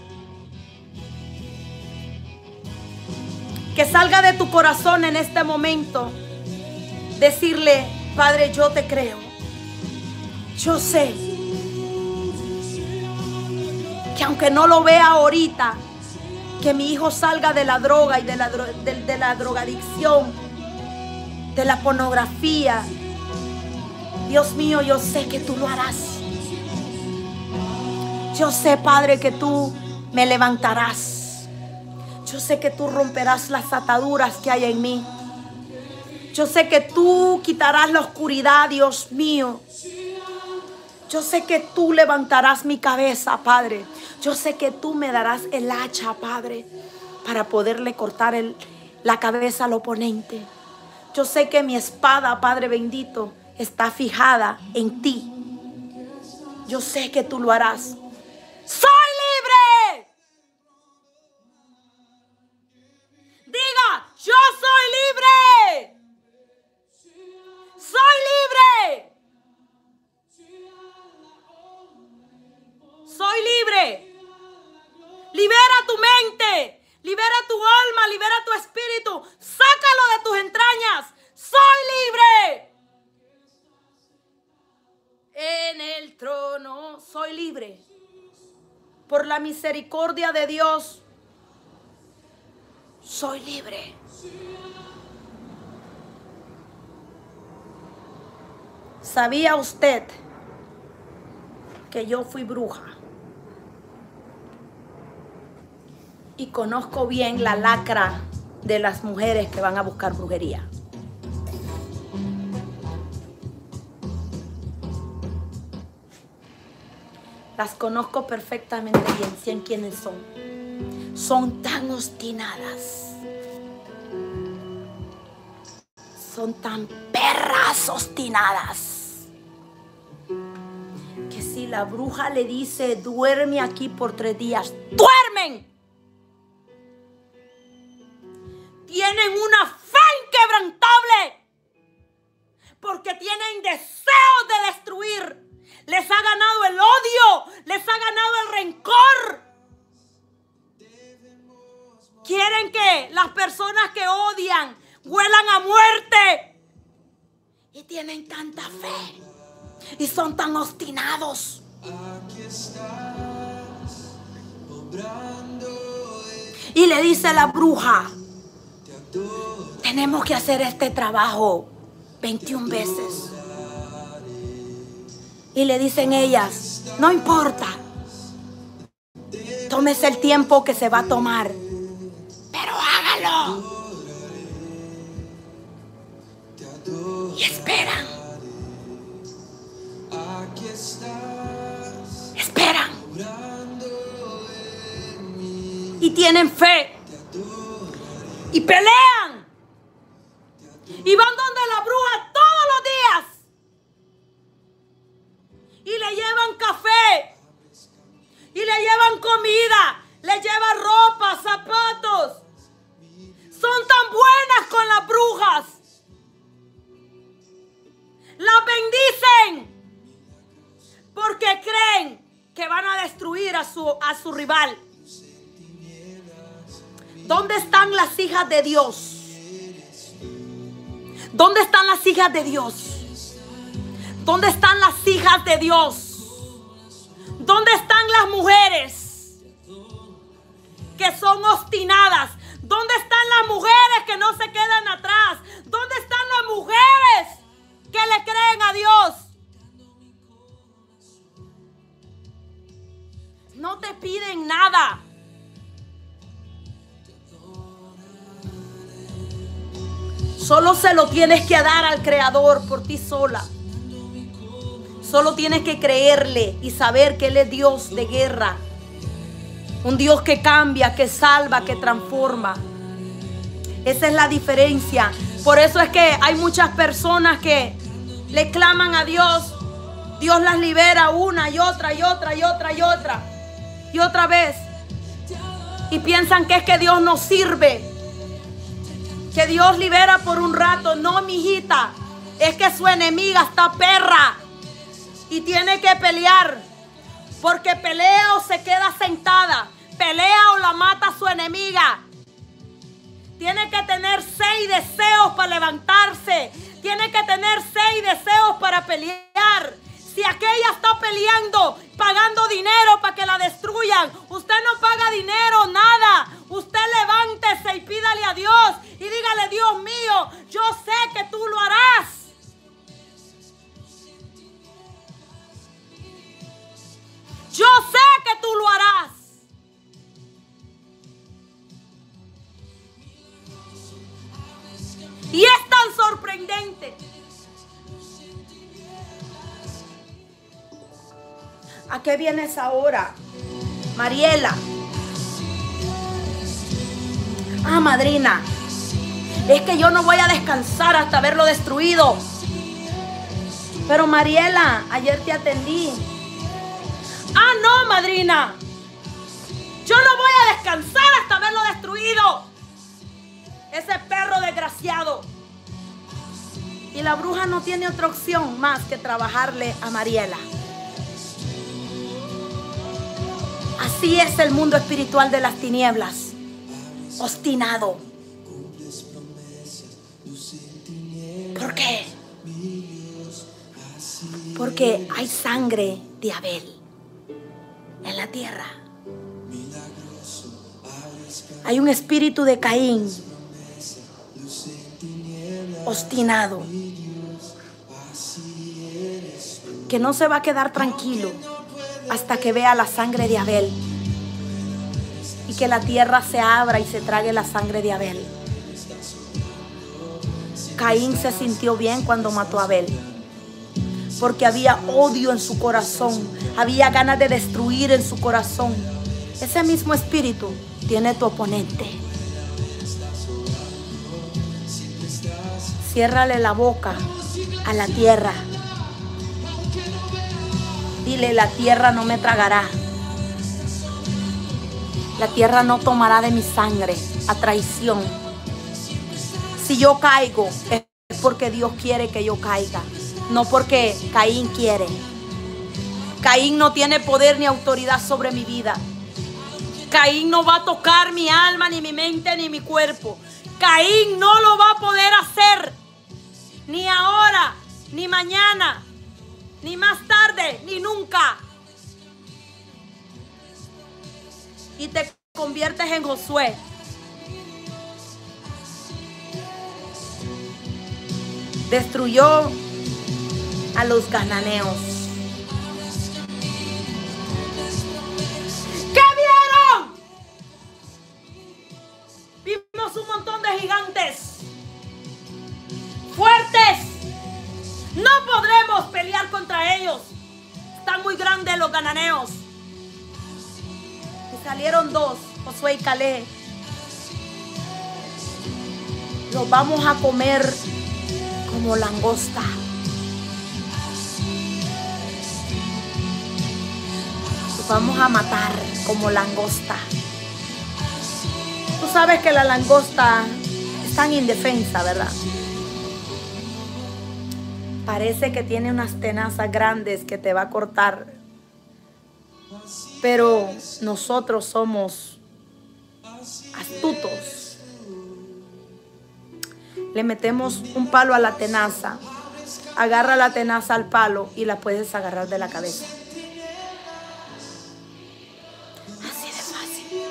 Que salga de tu corazón en este momento decirle: Padre, yo te creo. Yo sé que aunque no lo vea ahorita, que mi hijo salga de la droga y de la, dro de, de la drogadicción, de la pornografía. Dios mío, yo sé que tú lo harás. Yo sé, Padre, que tú me levantarás. Yo sé que tú romperás las ataduras que hay en mí. Yo sé que tú quitarás la oscuridad, Dios mío. Yo sé que tú levantarás mi cabeza, Padre. Yo sé que tú me darás el hacha, Padre, para poderle cortar el, la cabeza al oponente. Yo sé que mi espada, Padre bendito, está fijada en ti. Yo sé que tú lo harás. ¡Soy libre! Diga: yo soy libre. Soy libre. Soy libre. Libera tu mente, libera tu alma, libera tu espíritu. Sácalo de tus entrañas. Soy libre. En el trono soy libre. Por la misericordia de Dios, soy libre. ¿Sabía usted que yo fui bruja? Y conozco bien la lacra de las mujeres que van a buscar brujería. Las conozco perfectamente bien, sé quiénes son. Son tan obstinadas. son tan perras obstinadas que si la bruja le dice duerme aquí por tres días, duermen. Tienen una fe inquebrantable porque tienen deseos de destruir. Les ha ganado el odio, les ha ganado el rencor. Quieren que las personas que odian huelan a muerte. Y tienen tanta fe. Y son tan obstinados. Y le dice la bruja, tenemos que hacer este trabajo veintiuna veces. Y le dicen ellas, no importa. Tómese el tiempo que se va a tomar. Pero hágalo. Y esperan. Esperan. Y tienen fe. Y pelean. Y van donde la bruja todos los días. Y le llevan café. Y le llevan comida. Le llevan ropa, zapatos. Son tan buenas con las brujas. Las bendicen. Porque creen que van a destruir a su, a su rival. ¿Dónde están las hijas de Dios? ¿Dónde están las hijas de Dios? ¿Dónde están las hijas de Dios? ¿Dónde están las mujeres que son obstinadas? ¿Dónde están las mujeres que no se quedan atrás? ¿Dónde están las mujeres que le creen a Dios? No te piden nada. Solo se lo tienes que dar al Creador por ti sola. Solo tienes que creerle y saber que Él es Dios de guerra. Un Dios que cambia, que salva, que transforma. Esa es la diferencia. Por eso es que hay muchas personas que le claman a Dios. Dios las libera una y otra y otra y otra y otra. Y otra vez. Y piensan que es que Dios no sirve. Que Dios libera por un rato. No, mijita. Es que su enemiga está perra. Y tiene que pelear. Porque pelea o se queda sentada. Pelea o la mata su enemiga. Tiene que tener seis deseos para levantarse. Tiene que tener seis deseos para pelear. Si aquella está peleando, pagando dinero para que la destruyan, usted no paga dinero, nada. Usted levántese y pídale a Dios y dígale, Dios mío, yo sé que tú lo harás. Yo sé que tú lo harás. Y es tan sorprendente. ¿A qué vienes ahora, Mariela? Ah, madrina, es que yo no voy a descansar hasta verlo destruido. Pero Mariela, ayer te atendí. Ah, no, madrina, yo no voy a descansar hasta verlo destruido. Ese perro desgraciado. Y la bruja no tiene otra opción más que trabajarle a Mariela. Así es el mundo espiritual de las tinieblas. Obstinado. ¿Por qué? Porque hay sangre de Abel en la tierra. Hay un espíritu de Caín obstinado que no se va a quedar tranquilo hasta que vea la sangre de Abel y que la tierra se abra y se trague la sangre de Abel. Caín se sintió bien cuando mató a Abel porque había odio en su corazón, había ganas de destruir en su corazón. Ese mismo espíritu tiene tu oponente. Ciérrale la boca a la tierra. Dile, la tierra no me tragará. La tierra no tomará de mi sangre a traición. Si yo caigo, es porque Dios quiere que yo caiga, no porque Caín quiere. Caín no tiene poder ni autoridad sobre mi vida. Caín no va a tocar mi alma, ni mi mente, ni mi cuerpo. Caín no lo va a poder hacer. Ni ahora, ni mañana, ni más tarde, ni nunca. Y te conviertes en Josué. Destruyó a los cananeos. ¿Qué vieron? Vimos un montón de gigantes fuertes. No podremos pelear contra ellos. Están muy grandes los cananeos. Y salieron dos, Josué y Caleb. Los vamos a comer como langosta. Los vamos a matar como langosta. Tú sabes que la langosta es tan indefensa, ¿verdad? Parece que tiene unas tenazas grandes que te va a cortar. Pero nosotros somos astutos. Le metemos un palo a la tenaza. Agarra la tenaza al palo y la puedes agarrar de la cabeza. Así de fácil.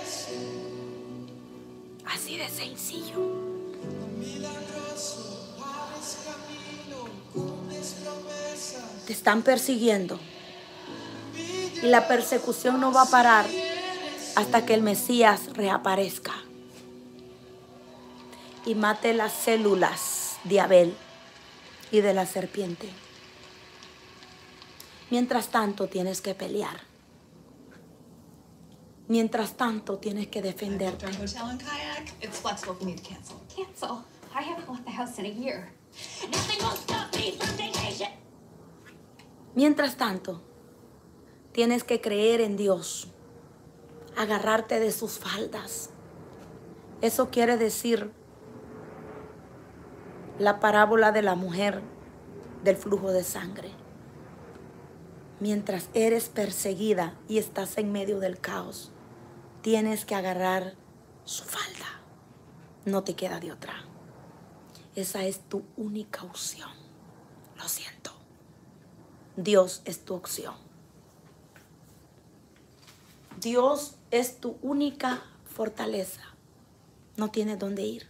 Así de sencillo. Te están persiguiendo. Y la persecución no va a parar hasta que el Mesías reaparezca y mate las células de Abel y de la serpiente. Mientras tanto tienes que pelear. Mientras tanto tienes que defenderte. Hotel and kayak. It's flexible if you need to cancel. Cancel? I haven't left the house in a year. Nothing will stop me from vacation. Mientras tanto, tienes que creer en Dios. Agarrarte de sus faldas. Eso quiere decir la parábola de la mujer del flujo de sangre. Mientras eres perseguida y estás en medio del caos, tienes que agarrar su falda. No te queda de otra. Esa es tu única opción. Lo siento. Dios es tu opción. Dios es tu única fortaleza. No tienes dónde ir.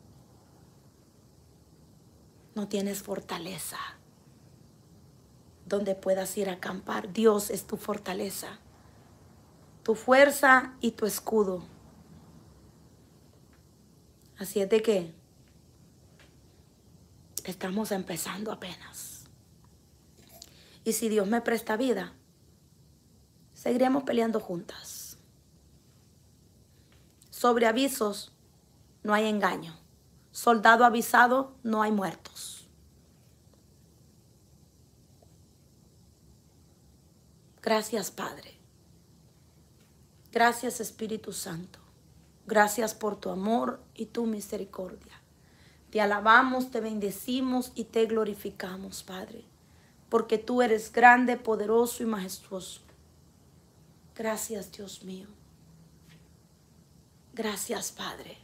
No tienes fortaleza donde puedas ir a acampar. Dios es tu fortaleza, tu fuerza y tu escudo. Así es de que estamos empezando apenas. Y si Dios me presta vida, seguiremos peleando juntas. Sobre avisos no hay engaño. Soldado avisado, no hay muertos. Gracias, Padre. Gracias, Espíritu Santo. Gracias por tu amor y tu misericordia. Te alabamos, te bendecimos y te glorificamos, Padre, porque tú eres grande, poderoso y majestuoso. Gracias, Dios mío. Gracias, Padre.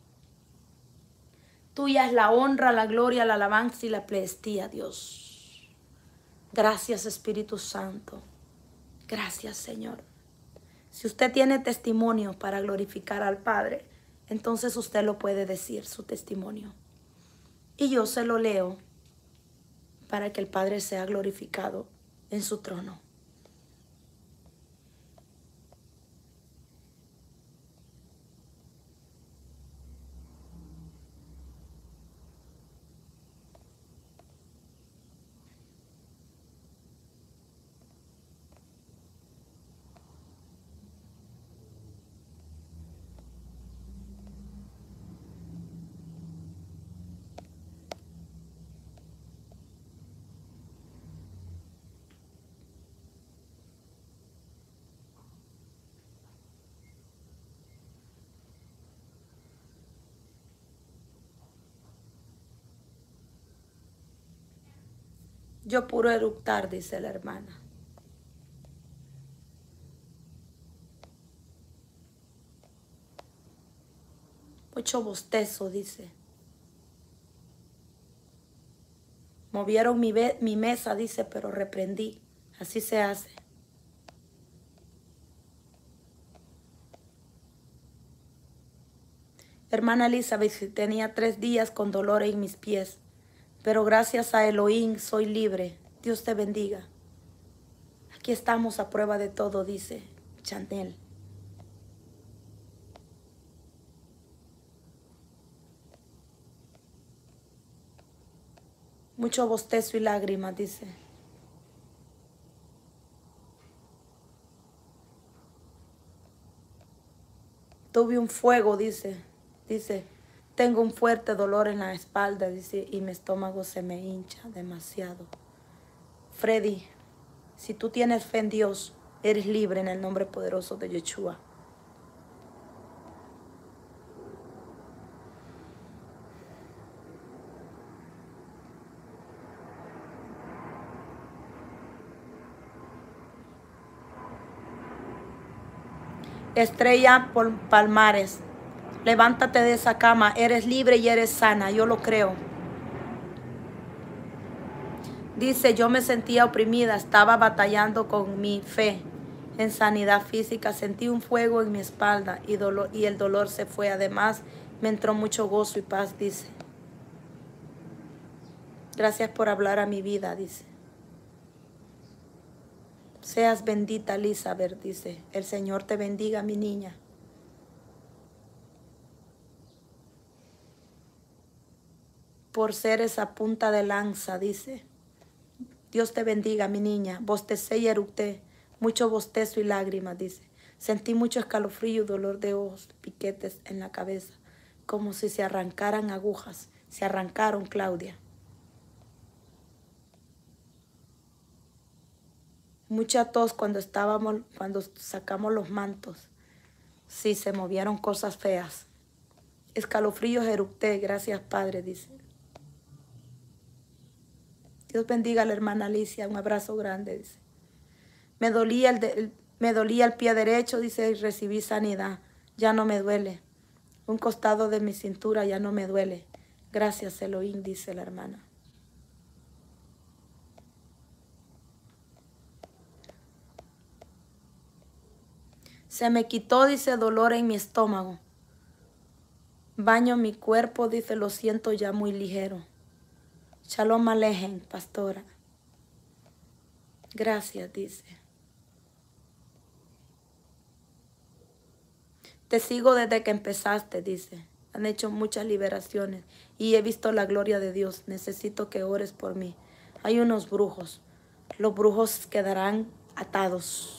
Tuya es la honra, la gloria, la alabanza y la pleistía, Dios. Gracias, Espíritu Santo. Gracias, Señor. Si usted tiene testimonio para glorificar al Padre, entonces usted lo puede decir, su testimonio. Y yo se lo leo para que el Padre sea glorificado en su trono. Yo puro eructar, dice la hermana. Mucho bostezo, dice. Movieron mi, mi mesa, dice, pero reprendí. Así se hace. Hermana Elizabeth, tenía tres días con dolor en mis pies, pero gracias a Elohim soy libre. Dios te bendiga. Aquí estamos a prueba de todo, dice Chanel. Mucho bostezo y lágrimas, dice. Tuve un fuego, dice. Dice, tengo un fuerte dolor en la espalda, dice, y mi estómago se me hincha demasiado. Freddy, si tú tienes fe en Dios, eres libre en el nombre poderoso de Yeshua. Estrella Palmares, levántate de esa cama, eres libre y eres sana, yo lo creo. Dice, yo me sentía oprimida, estaba batallando con mi fe en sanidad física, sentí un fuego en mi espalda y, dolor, y el dolor se fue. Además, me entró mucho gozo y paz, dice. Gracias por hablar a mi vida, dice. Seas bendita, Elizabeth, dice. El Señor te bendiga, mi niña. Por ser esa punta de lanza, dice. Dios te bendiga, mi niña. Bostecé y eructé. Mucho bostezo y lágrimas, dice. Sentí mucho escalofrío y dolor de ojos, piquetes en la cabeza. Como si se arrancaran agujas. Se arrancaron, Claudia. Mucha tos cuando estábamos, cuando sacamos los mantos. Sí, se movieron cosas feas. Escalofríos eructé, gracias Padre, dice. Dios bendiga a la hermana Alicia, un abrazo grande, dice. Me dolía el, de, el, me dolía el pie derecho, dice, y recibí sanidad. Ya no me duele. Un costado de mi cintura ya no me duele. Gracias Elohim, dice la hermana. Se me quitó, dice, dolor en mi estómago. Baño mi cuerpo, dice, lo siento ya muy ligero. Shalom Alejem, pastora. Gracias, dice. Te sigo desde que empezaste, dice. Han hecho muchas liberaciones y he visto la gloria de Dios. Necesito que ores por mí. Hay unos brujos. Los brujos quedarán atados.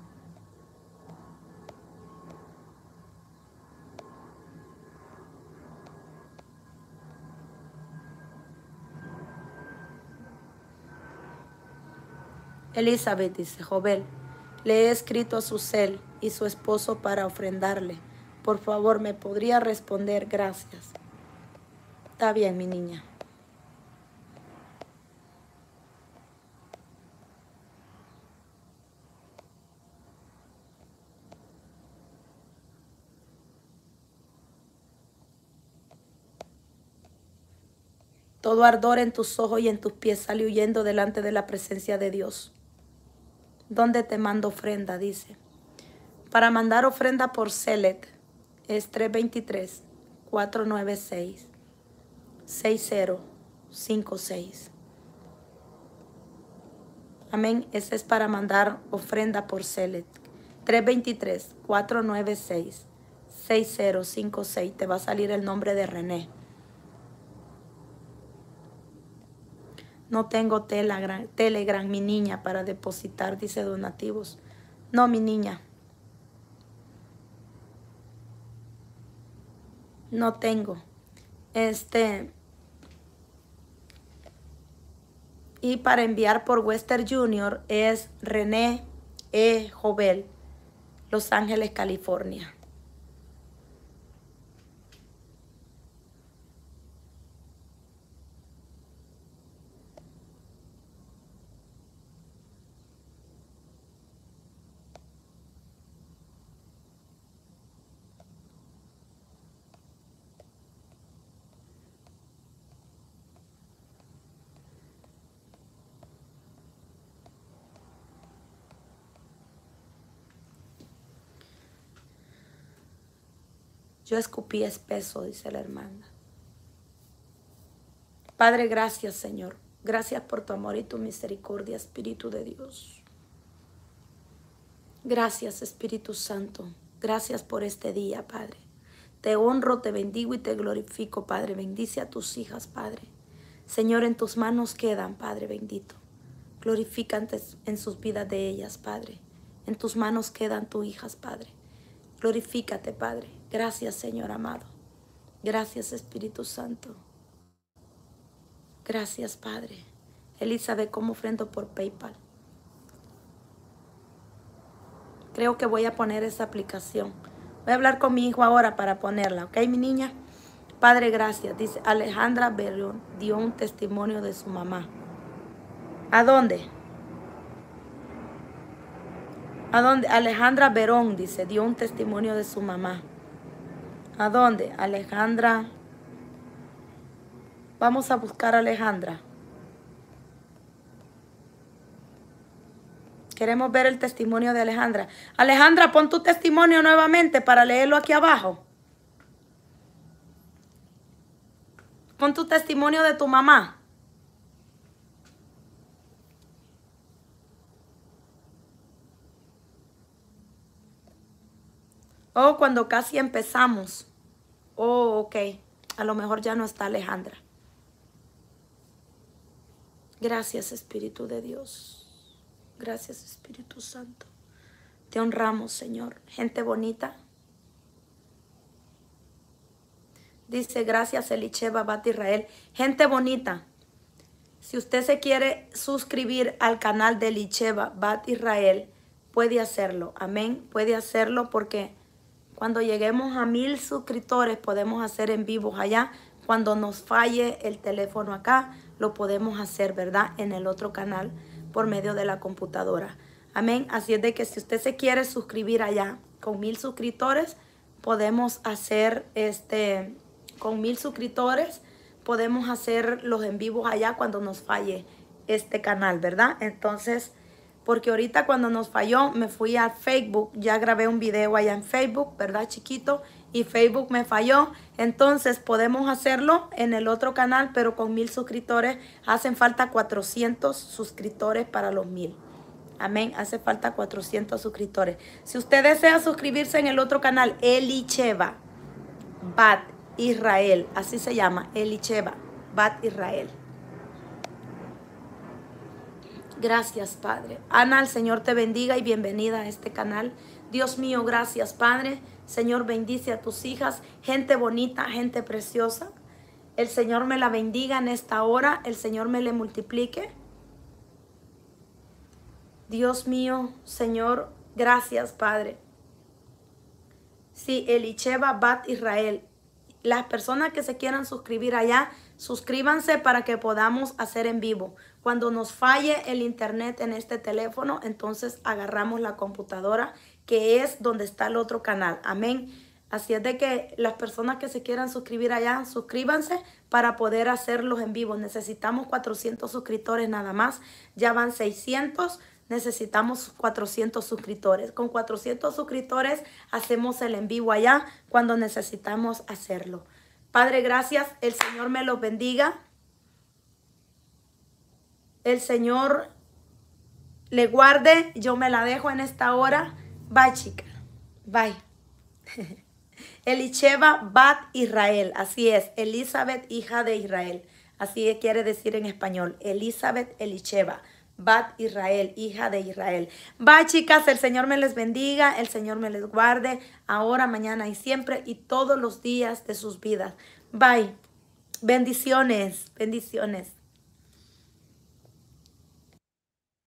Elizabeth, dice, Jovel, le he escrito a Susel y su esposo para ofrendarle. Por favor, ¿me podría responder? Gracias. Está bien, mi niña. Todo ardor en tus ojos y en tus pies sale huyendo delante de la presencia de Dios. ¿Dónde te mando ofrenda? Dice. Para mandar ofrenda por Select es tres dos tres, cuatro nueve seis, seis cero cinco seis. Amén. Ese es para mandar ofrenda por Select. tres dos tres, cuatro nueve seis, seis cero cinco seis. Te va a salir el nombre de René. No tengo Telegram, Telegram, mi niña, para depositar, dice donativos. No, mi niña. No tengo. Este. Y para enviar por Western Junior es René E. Jovel, Los Ángeles, California. Yo escupí espeso, dice la hermana. Padre, gracias, Señor. Gracias por tu amor y tu misericordia, Espíritu de Dios. Gracias, Espíritu Santo. Gracias por este día, Padre. Te honro, te bendigo y te glorifico, Padre. Bendice a tus hijas, Padre. Señor, en tus manos quedan, Padre bendito. Glorifícate en sus vidas de ellas, Padre. En tus manos quedan tus hijas, Padre. Glorifícate, Padre. Gracias, Señor amado. Gracias, Espíritu Santo. Gracias, Padre. Elizabeth, como ofrendo por PayPal. Creo que voy a poner esa aplicación. Voy a hablar con mi hijo ahora para ponerla, ¿ok, mi niña? Padre, gracias. Dice Alejandra Berón, dio un testimonio de su mamá. ¿A dónde? ¿A dónde? Alejandra Berón, dice, dio un testimonio de su mamá. ¿A dónde? Alejandra. Vamos a buscar a Alejandra. Queremos ver el testimonio de Alejandra. Alejandra, pon tu testimonio nuevamente para leerlo aquí abajo. Pon tu testimonio de tu mamá. Oh, cuando casi empezamos. Oh, ok. A lo mejor ya no está Alejandra. Gracias, Espíritu de Dios. Gracias, Espíritu Santo. Te honramos, Señor. Gente bonita. Dice, gracias, Elicheva Bat Israel. Gente bonita. Si usted se quiere suscribir al canal de Elicheva Bat Israel, puede hacerlo. Amén. Puede hacerlo porque cuando lleguemos a mil suscriptores podemos hacer en vivos allá. Cuando nos falle el teléfono acá, lo podemos hacer, ¿verdad? En el otro canal por medio de la computadora. Amén. Así es de que si usted se quiere suscribir allá con mil suscriptores, podemos hacer este, con mil suscriptores, podemos hacer los en vivos allá cuando nos falle este canal, ¿verdad? Entonces, porque ahorita cuando nos falló, me fui a Facebook, ya grabé un video allá en Facebook, ¿verdad, chiquito? Y Facebook me falló, entonces podemos hacerlo en el otro canal, pero con mil suscriptores. Hacen falta cuatrocientos suscriptores para los mil. Amén, hace falta cuatrocientos suscriptores. Si usted desea suscribirse en el otro canal, Elicheva Bat Israel, así se llama, Elicheva Bat Israel. Gracias, Padre. Ana, el Señor te bendiga y bienvenida a este canal. Dios mío, gracias, Padre. Señor, bendice a tus hijas, gente bonita, gente preciosa. El Señor me la bendiga en esta hora, el Señor me le multiplique. Dios mío, Señor, gracias, Padre. Sí, Elicheva Bat Israel. Las personas que se quieran suscribir allá, suscríbanse para que podamos hacer en vivo. Cuando nos falle el internet en este teléfono, entonces agarramos la computadora, que es donde está el otro canal. Amén. Así es de que las personas que se quieran suscribir allá, suscríbanse para poder hacerlos en vivo. Necesitamos cuatrocientos suscriptores nada más. Ya van seiscientos. Necesitamos cuatrocientos suscriptores. Con cuatrocientos suscriptores hacemos el en vivo allá cuando necesitamos hacerlo. Padre, gracias. El Señor me los bendiga. El Señor le guarde. Yo me la dejo en esta hora. Bye, chica. Bye. Elicheva Bat Israel. Así es. Elizabeth, hija de Israel. Así quiere decir en español. Elizabeth Elicheva Bat Israel, hija de Israel. Bye, chicas. El Señor me les bendiga. El Señor me les guarde. Ahora, mañana y siempre. Y todos los días de sus vidas. Bye. Bendiciones. Bendiciones.